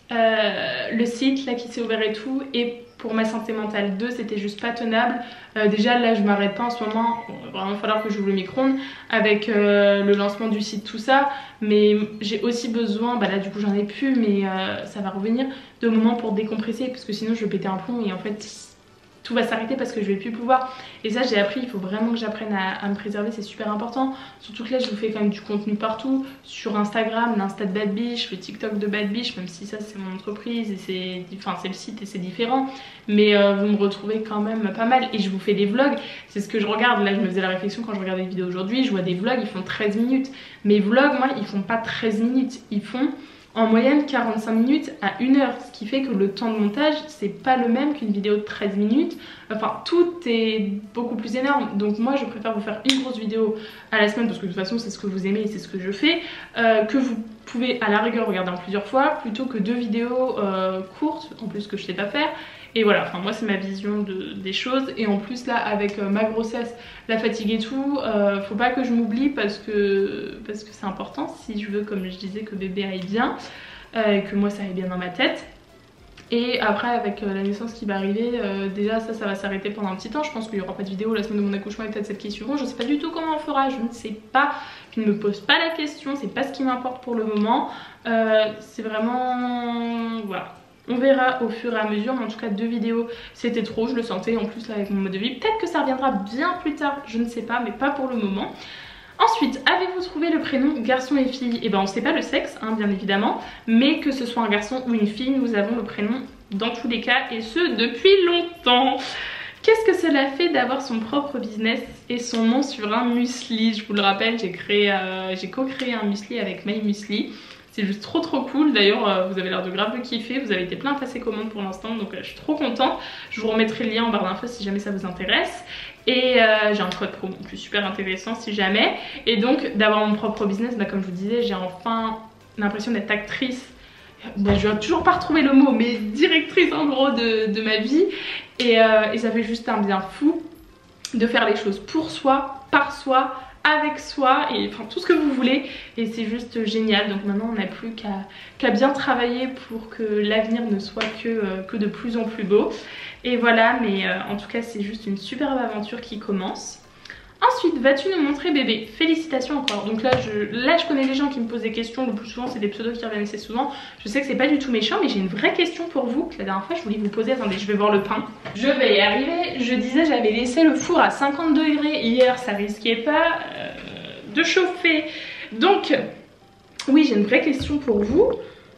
le site là qui s'est ouvert et tout, et pour ma santé mentale 2 c'était juste pas tenable. Déjà là je m'arrête pas en ce moment, il va vraiment falloir que j'ouvre le micro-ondes avec le lancement du site tout ça, mais j'ai aussi besoin, là du coup j'en ai plus mais ça va revenir, de moments pour décompresser parce que sinon je vais péter un plomb et en fait tout va s'arrêter parce que je vais plus pouvoir. Et ça j'ai appris, il faut vraiment que j'apprenne à me préserver, c'est super important. Surtout que là je vous fais quand même du contenu partout, sur Instagram, l'Insta de Bad Biche, le TikTok de Bad Biche, même si ça c'est mon entreprise et c'est le site et c'est différent. Mais vous me retrouvez quand même pas mal et je vous fais des vlogs, c'est ce que je regarde. Là je me faisais la réflexion quand je regardais les vidéos aujourd'hui, je vois des vlogs, ils font 13 minutes. Mes vlogs moi ils font pas 13 minutes, ils font en moyenne 45 minutes à 1 heure, ce qui fait que le temps de montage c'est pas le même qu'une vidéo de 13 minutes, enfin tout est beaucoup plus énorme. Donc moi je préfère vous faire une grosse vidéo à la semaine parce que de toute façon c'est ce que vous aimez et c'est ce que je fais, que vous pouvez à la rigueur regarder en plusieurs fois plutôt que 2 vidéos courtes en plus que je sais pas faire. Et voilà, enfin moi c'est ma vision des choses. Et en plus là avec ma grossesse, la fatigue et tout, faut pas que je m'oublie parce que c'est important si je veux, comme je disais, que bébé aille bien et que moi ça aille bien dans ma tête. Et après avec la naissance qui va arriver, déjà ça va s'arrêter pendant un petit temps. Je pense qu'il n'y aura pas de vidéo la semaine de mon accouchement et peut-être celles qui suivront. Je sais pas du tout comment on fera, je ne sais pas. Je ne me pose pas la question, c'est pas ce qui m'importe pour le moment. C'est vraiment... voilà. On verra au fur et à mesure, mais en tout cas 2 vidéos c'était trop, je le sentais en plus là avec mon mode de vie. Peut-être que ça reviendra bien plus tard, je ne sais pas, mais pas pour le moment. Ensuite, avez-vous trouvé le prénom garçon et fille? Et ben on sait pas le sexe, hein, bien évidemment, mais que ce soit un garçon ou une fille, nous avons le prénom dans tous les cas, et ce depuis longtemps. Qu'est-ce que cela fait d'avoir son propre business et son nom sur un muesli? Je vous le rappelle, j'ai co-créé un muesli avec My Muesli. C'est juste trop cool. D'ailleurs vous avez l'air de grave le kiffer, vous avez été plein à passer commande pour l'instant, donc je suis trop contente. Je vous remettrai le lien en barre d'infos si jamais ça vous intéresse. Et j'ai un code promo en plus super intéressant si jamais. Et donc d'avoir mon propre business, bah, comme je vous disais, j'ai enfin l'impression d'être actrice. Bah, je vais toujours pas retrouver le mot, mais directrice en gros de ma vie. Et ça fait juste un bien fou de faire les choses pour soi, par soi, avec soi, et enfin tout ce que vous voulez. Et c'est juste génial. Donc maintenant on n'a plus qu'à bien travailler pour que l'avenir ne soit que de plus en plus beau. Et voilà, mais en tout cas c'est juste une superbe aventure qui commence. Ensuite, vas-tu nous montrer bébé? Félicitations encore. Donc là je connais les gens qui me posent des questions. Le plus souvent c'est des pseudos qui reviennent assez souvent. Je sais que c'est pas du tout méchant, mais j'ai une vraie question pour vous. La dernière fois je voulais vous poser. Attendez, je vais voir le pain. Je vais y arriver. Je disais j'avais laissé le four à 50 degrés hier. Ça risquait pas de chauffer. Donc oui, j'ai une vraie question pour vous.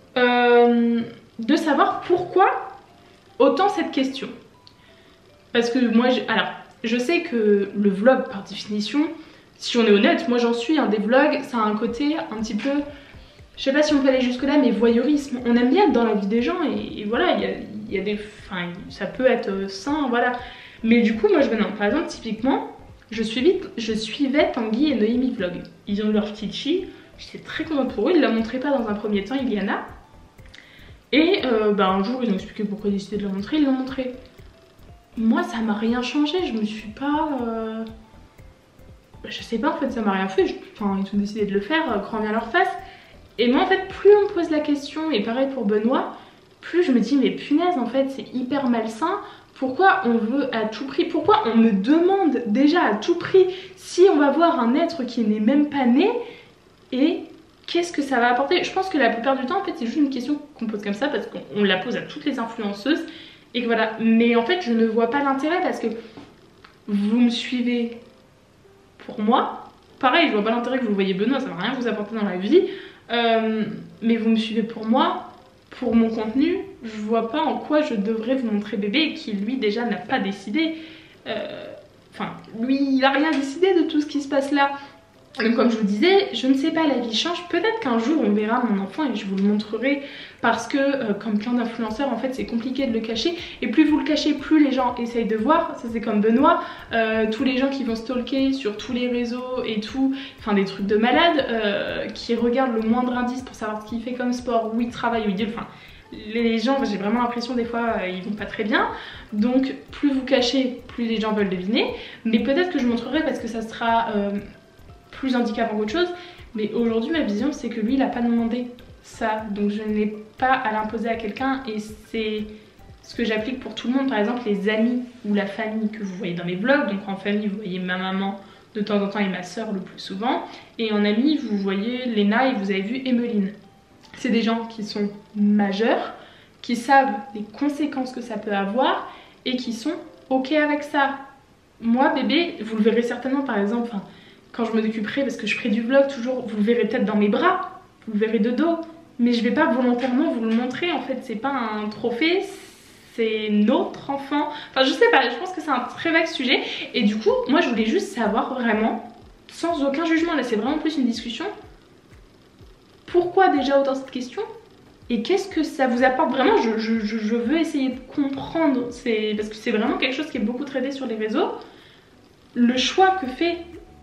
De savoir pourquoi autant cette question. Parce que moi alors je sais que le vlog par définition, si on est honnête, moi j'en suis, des vlogs, ça a un côté un petit peu, je sais pas si on peut aller jusque là, mais voyeurisme. On aime bien être dans la vie des gens et voilà, il y a des, enfin ça peut être sain, voilà. Mais du coup moi je venais, par exemple typiquement, je suivais Tanguy et Noémie Vlog. Ils ont eu leur petite fille, j'étais très contente pour eux, ils la montraient pas dans un premier temps, Iliana. Et un jour ils ont expliqué pourquoi ils décidaient de la montrer, ils l'ont montré. Moi ça m'a rien changé, je me suis pas... Je sais pas en fait, ça m'a rien fait, enfin ils ont décidé de le faire, grand bien leur face. Et moi en fait plus on me pose la question, et pareil pour Benoît, plus je me dis mais punaise en fait c'est hyper malsain. Pourquoi on veut à tout prix, pourquoi on me demande déjà à tout prix si on va voir un être qui n'est même pas né, et qu'est-ce que ça va apporter? Je pense que la plupart du temps en fait c'est juste une question qu'on pose comme ça parce qu'on la pose à toutes les influenceuses. Et que voilà, mais en fait je ne vois pas l'intérêt parce que vous me suivez pour moi. Pareil, je vois pas l'intérêt que vous voyez Benoît, ça va rien vous apporter dans la vie. Mais vous me suivez pour moi, pour mon contenu. Je vois pas en quoi je devrais vous montrer bébé qui lui déjà n'a pas décidé. Enfin, lui il a rien décidé de tout ce qui se passe là. Donc comme je vous disais, je ne sais pas, la vie change. Peut-être qu'un jour on verra mon enfant et je vous le montrerai parce que comme plein d'influenceurs en fait c'est compliqué de le cacher. Et plus vous le cachez, plus les gens essayent de voir. Ça c'est comme Benoît, tous les gens qui vont stalker sur tous les réseaux et tout, enfin des trucs de malade, qui regardent le moindre indice pour savoir ce qu'il fait comme sport, où il travaille, où il dit, enfin... Les gens, j'ai vraiment l'impression des fois ils vont pas très bien. Donc plus vous cachez, plus les gens veulent deviner. Mais peut-être que je montrerai parce que ça sera... plus handicapant qu'autre chose, mais aujourd'hui ma vision c'est que lui il a pas demandé ça, donc je n'ai pas à l'imposer à quelqu'un et c'est ce que j'applique pour tout le monde. Par exemple les amis ou la famille que vous voyez dans mes vlogs, donc en famille vous voyez ma maman de temps en temps et ma soeur le plus souvent, et en amis vous voyez Léna et vous avez vu Emeline. C'est des gens qui sont majeurs, qui savent les conséquences que ça peut avoir et qui sont ok avec ça. Moi bébé, vous le verrez certainement par exemple, quand je m'occuperai, parce que je ferai du vlog toujours, vous le verrez peut-être dans mes bras, vous le verrez de dos, mais je vais pas volontairement vous le montrer, en fait c'est pas un trophée, c'est notre enfant, enfin je sais pas, je pense que c'est un très vague sujet, et du coup moi je voulais juste savoir vraiment, sans aucun jugement, là c'est vraiment plus une discussion, pourquoi déjà autant cette question, et qu'est-ce que ça vous apporte vraiment. Je veux essayer de comprendre, parce que c'est vraiment quelque chose qui est beaucoup traité sur les réseaux, le choix que fait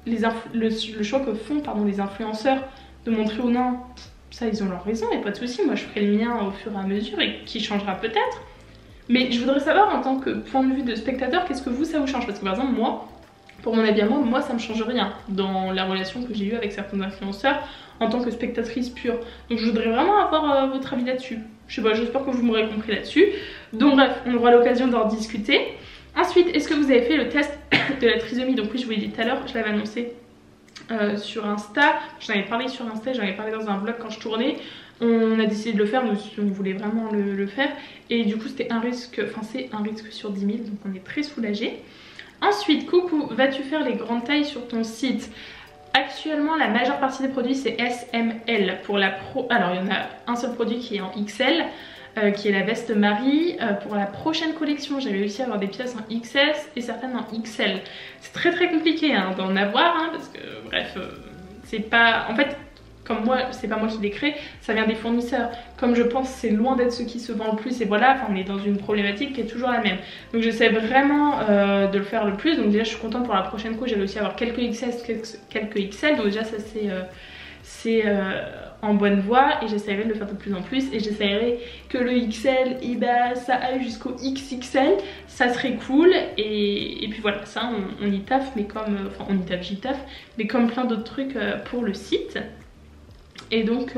le choix que font les influenceurs de montrer ou non, ça ils ont leur raison et pas de souci. Moi je ferai le mien au fur et à mesure et qui changera peut-être, mais je voudrais savoir en tant que point de vue de spectateur, qu'est-ce que vous ça vous change, parce que par exemple moi, pour mon habillement, moi ça me change rien dans la relation que j'ai eue avec certains influenceurs en tant que spectatrice pure. Donc je voudrais vraiment avoir votre avis là-dessus. Je sais pas, j'espère que vous m'aurez compris là-dessus. Donc bref, on aura l'occasion d'en discuter. Ensuite, est-ce que vous avez fait le test de la trisomie? Donc oui, je vous l'ai dit tout à l'heure, je l'avais annoncé sur Insta. J'en avais parlé sur Insta, j'en avais parlé dans un vlog quand je tournais. On a décidé de le faire, nous on voulait vraiment le faire. Et du coup c'était un risque, enfin c'est un risque sur 10 000, donc on est très soulagés. Ensuite, coucou, vas-tu faire les grandes tailles sur ton site? Actuellement la majeure partie des produits c'est SML. Pour la pro, alors il y en a un seul produit qui est en XL, qui est la veste Marie. Pour la prochaine collection j'ai réussi à avoir des pièces en XS et certaines en XL. C'est très compliqué d'en avoir parce que bref c'est pas, en fait comme moi, c'est pas moi qui les crée, ça vient des fournisseurs. Comme je pense c'est loin d'être ce qui se vend le plus, et voilà, enfin, on est dans une problématique qui est toujours la même. Donc j'essaie vraiment de le faire le plus. Donc déjà je suis contente pour la prochaine couche, j'ai réussi à avoir quelques XL, donc déjà ça c'est en bonne voie, et j'essaierai de le faire de plus en plus, et j'essaierai que le XL, et bah, ça aille jusqu'au XXL, ça serait cool, et puis voilà, ça on y taffe, mais comme, enfin on y taffe, j'y taffe, mais comme plein d'autres trucs pour le site. Et donc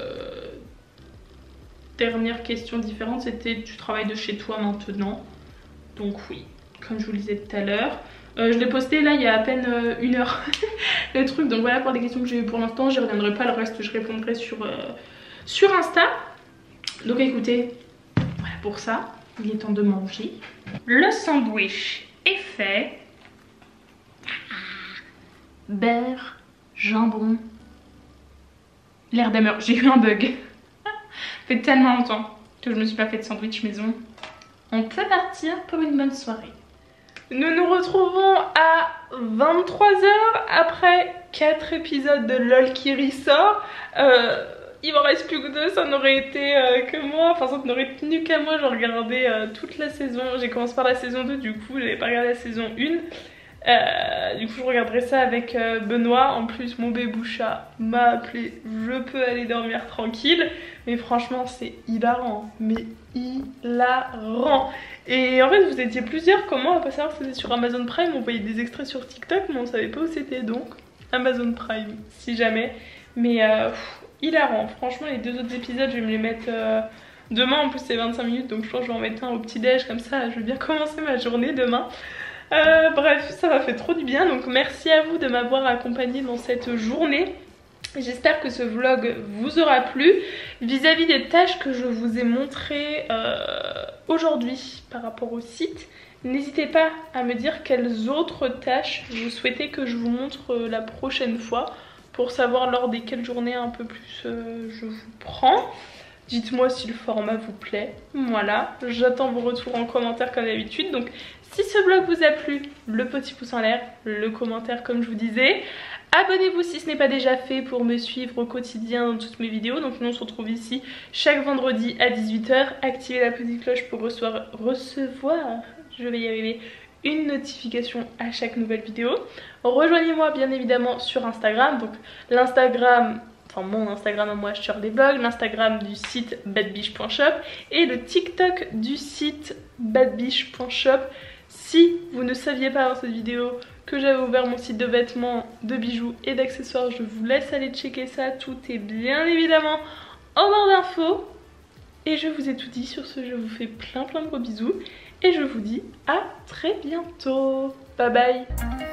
dernière question différente, c'était tu travailles de chez toi maintenant? Donc oui, comme je vous le disais tout à l'heure. Je l'ai posté là il y a à peine 1 heure le truc, donc voilà pour des questions que j'ai eues pour l'instant, j'y reviendrai pas, le reste je répondrai sur Insta. Donc écoutez, voilà pour ça, il est temps de manger. Le sandwich est fait. Beurre, jambon, l'air d'amer, j'ai eu un bug. Ça fait tellement longtemps que je me suis pas fait de sandwich maison. On peut partir pour une bonne soirée. Nous nous retrouvons à 23h après 4 épisodes de LOL qui ressort. Il m'en reste plus que 2, ça n'aurait été que moi, enfin ça n'aurait tenu qu'à moi. J'ai regardé toute la saison, j'ai commencé par la saison 2, du coup j'avais pas regardé la saison 1. Du coup je regarderai ça avec Benoît. En plus mon béboucha m'a appelé, je peux aller dormir tranquille. Mais franchement c'est hilarant, mais hilarant. Et en fait vous étiez plusieurs, comment on va pas savoir que c'était sur Amazon Prime, on voyait des extraits sur TikTok mais on savait pas où c'était, donc Amazon Prime si jamais. Mais hilarant, franchement les 2 autres épisodes je vais me les mettre demain, en plus c'est 25 minutes donc je pense que je vais en mettre un au petit déj, comme ça je vais bien commencer ma journée demain. Bref, ça m'a fait trop du bien, donc merci à vous de m'avoir accompagnée dans cette journée. J'espère que ce vlog vous aura plu. Vis-à-vis des tâches que je vous ai montrées aujourd'hui par rapport au site, n'hésitez pas à me dire quelles autres tâches vous souhaitez que je vous montre la prochaine fois, pour savoir lors des quelles journées un peu plus je vous prends. Dites-moi si le format vous plaît. Voilà, j'attends vos retours en commentaire comme d'habitude. Donc si ce vlog vous a plu, le petit pouce en l'air, le commentaire comme je vous disais. Abonnez-vous si ce n'est pas déjà fait pour me suivre au quotidien dans toutes mes vidéos. Donc nous on se retrouve ici chaque vendredi à 18 h. Activez la petite cloche pour recevoir, je vais y arriver, une notification à chaque nouvelle vidéo. Rejoignez-moi bien évidemment sur Instagram. Donc l'Instagram, enfin mon Instagram à moi, Shirley Vlog, l'Instagram du site badbiche.shop et le TikTok du site badbiche.shop. Si vous ne saviez pas dans cette vidéo que j'avais ouvert mon site de vêtements, de bijoux et d'accessoires, je vous laisse aller checker ça, tout est bien évidemment en barre d'infos. Et je vous ai tout dit, sur ce je vous fais plein de gros bisous et je vous dis à très bientôt. Bye bye.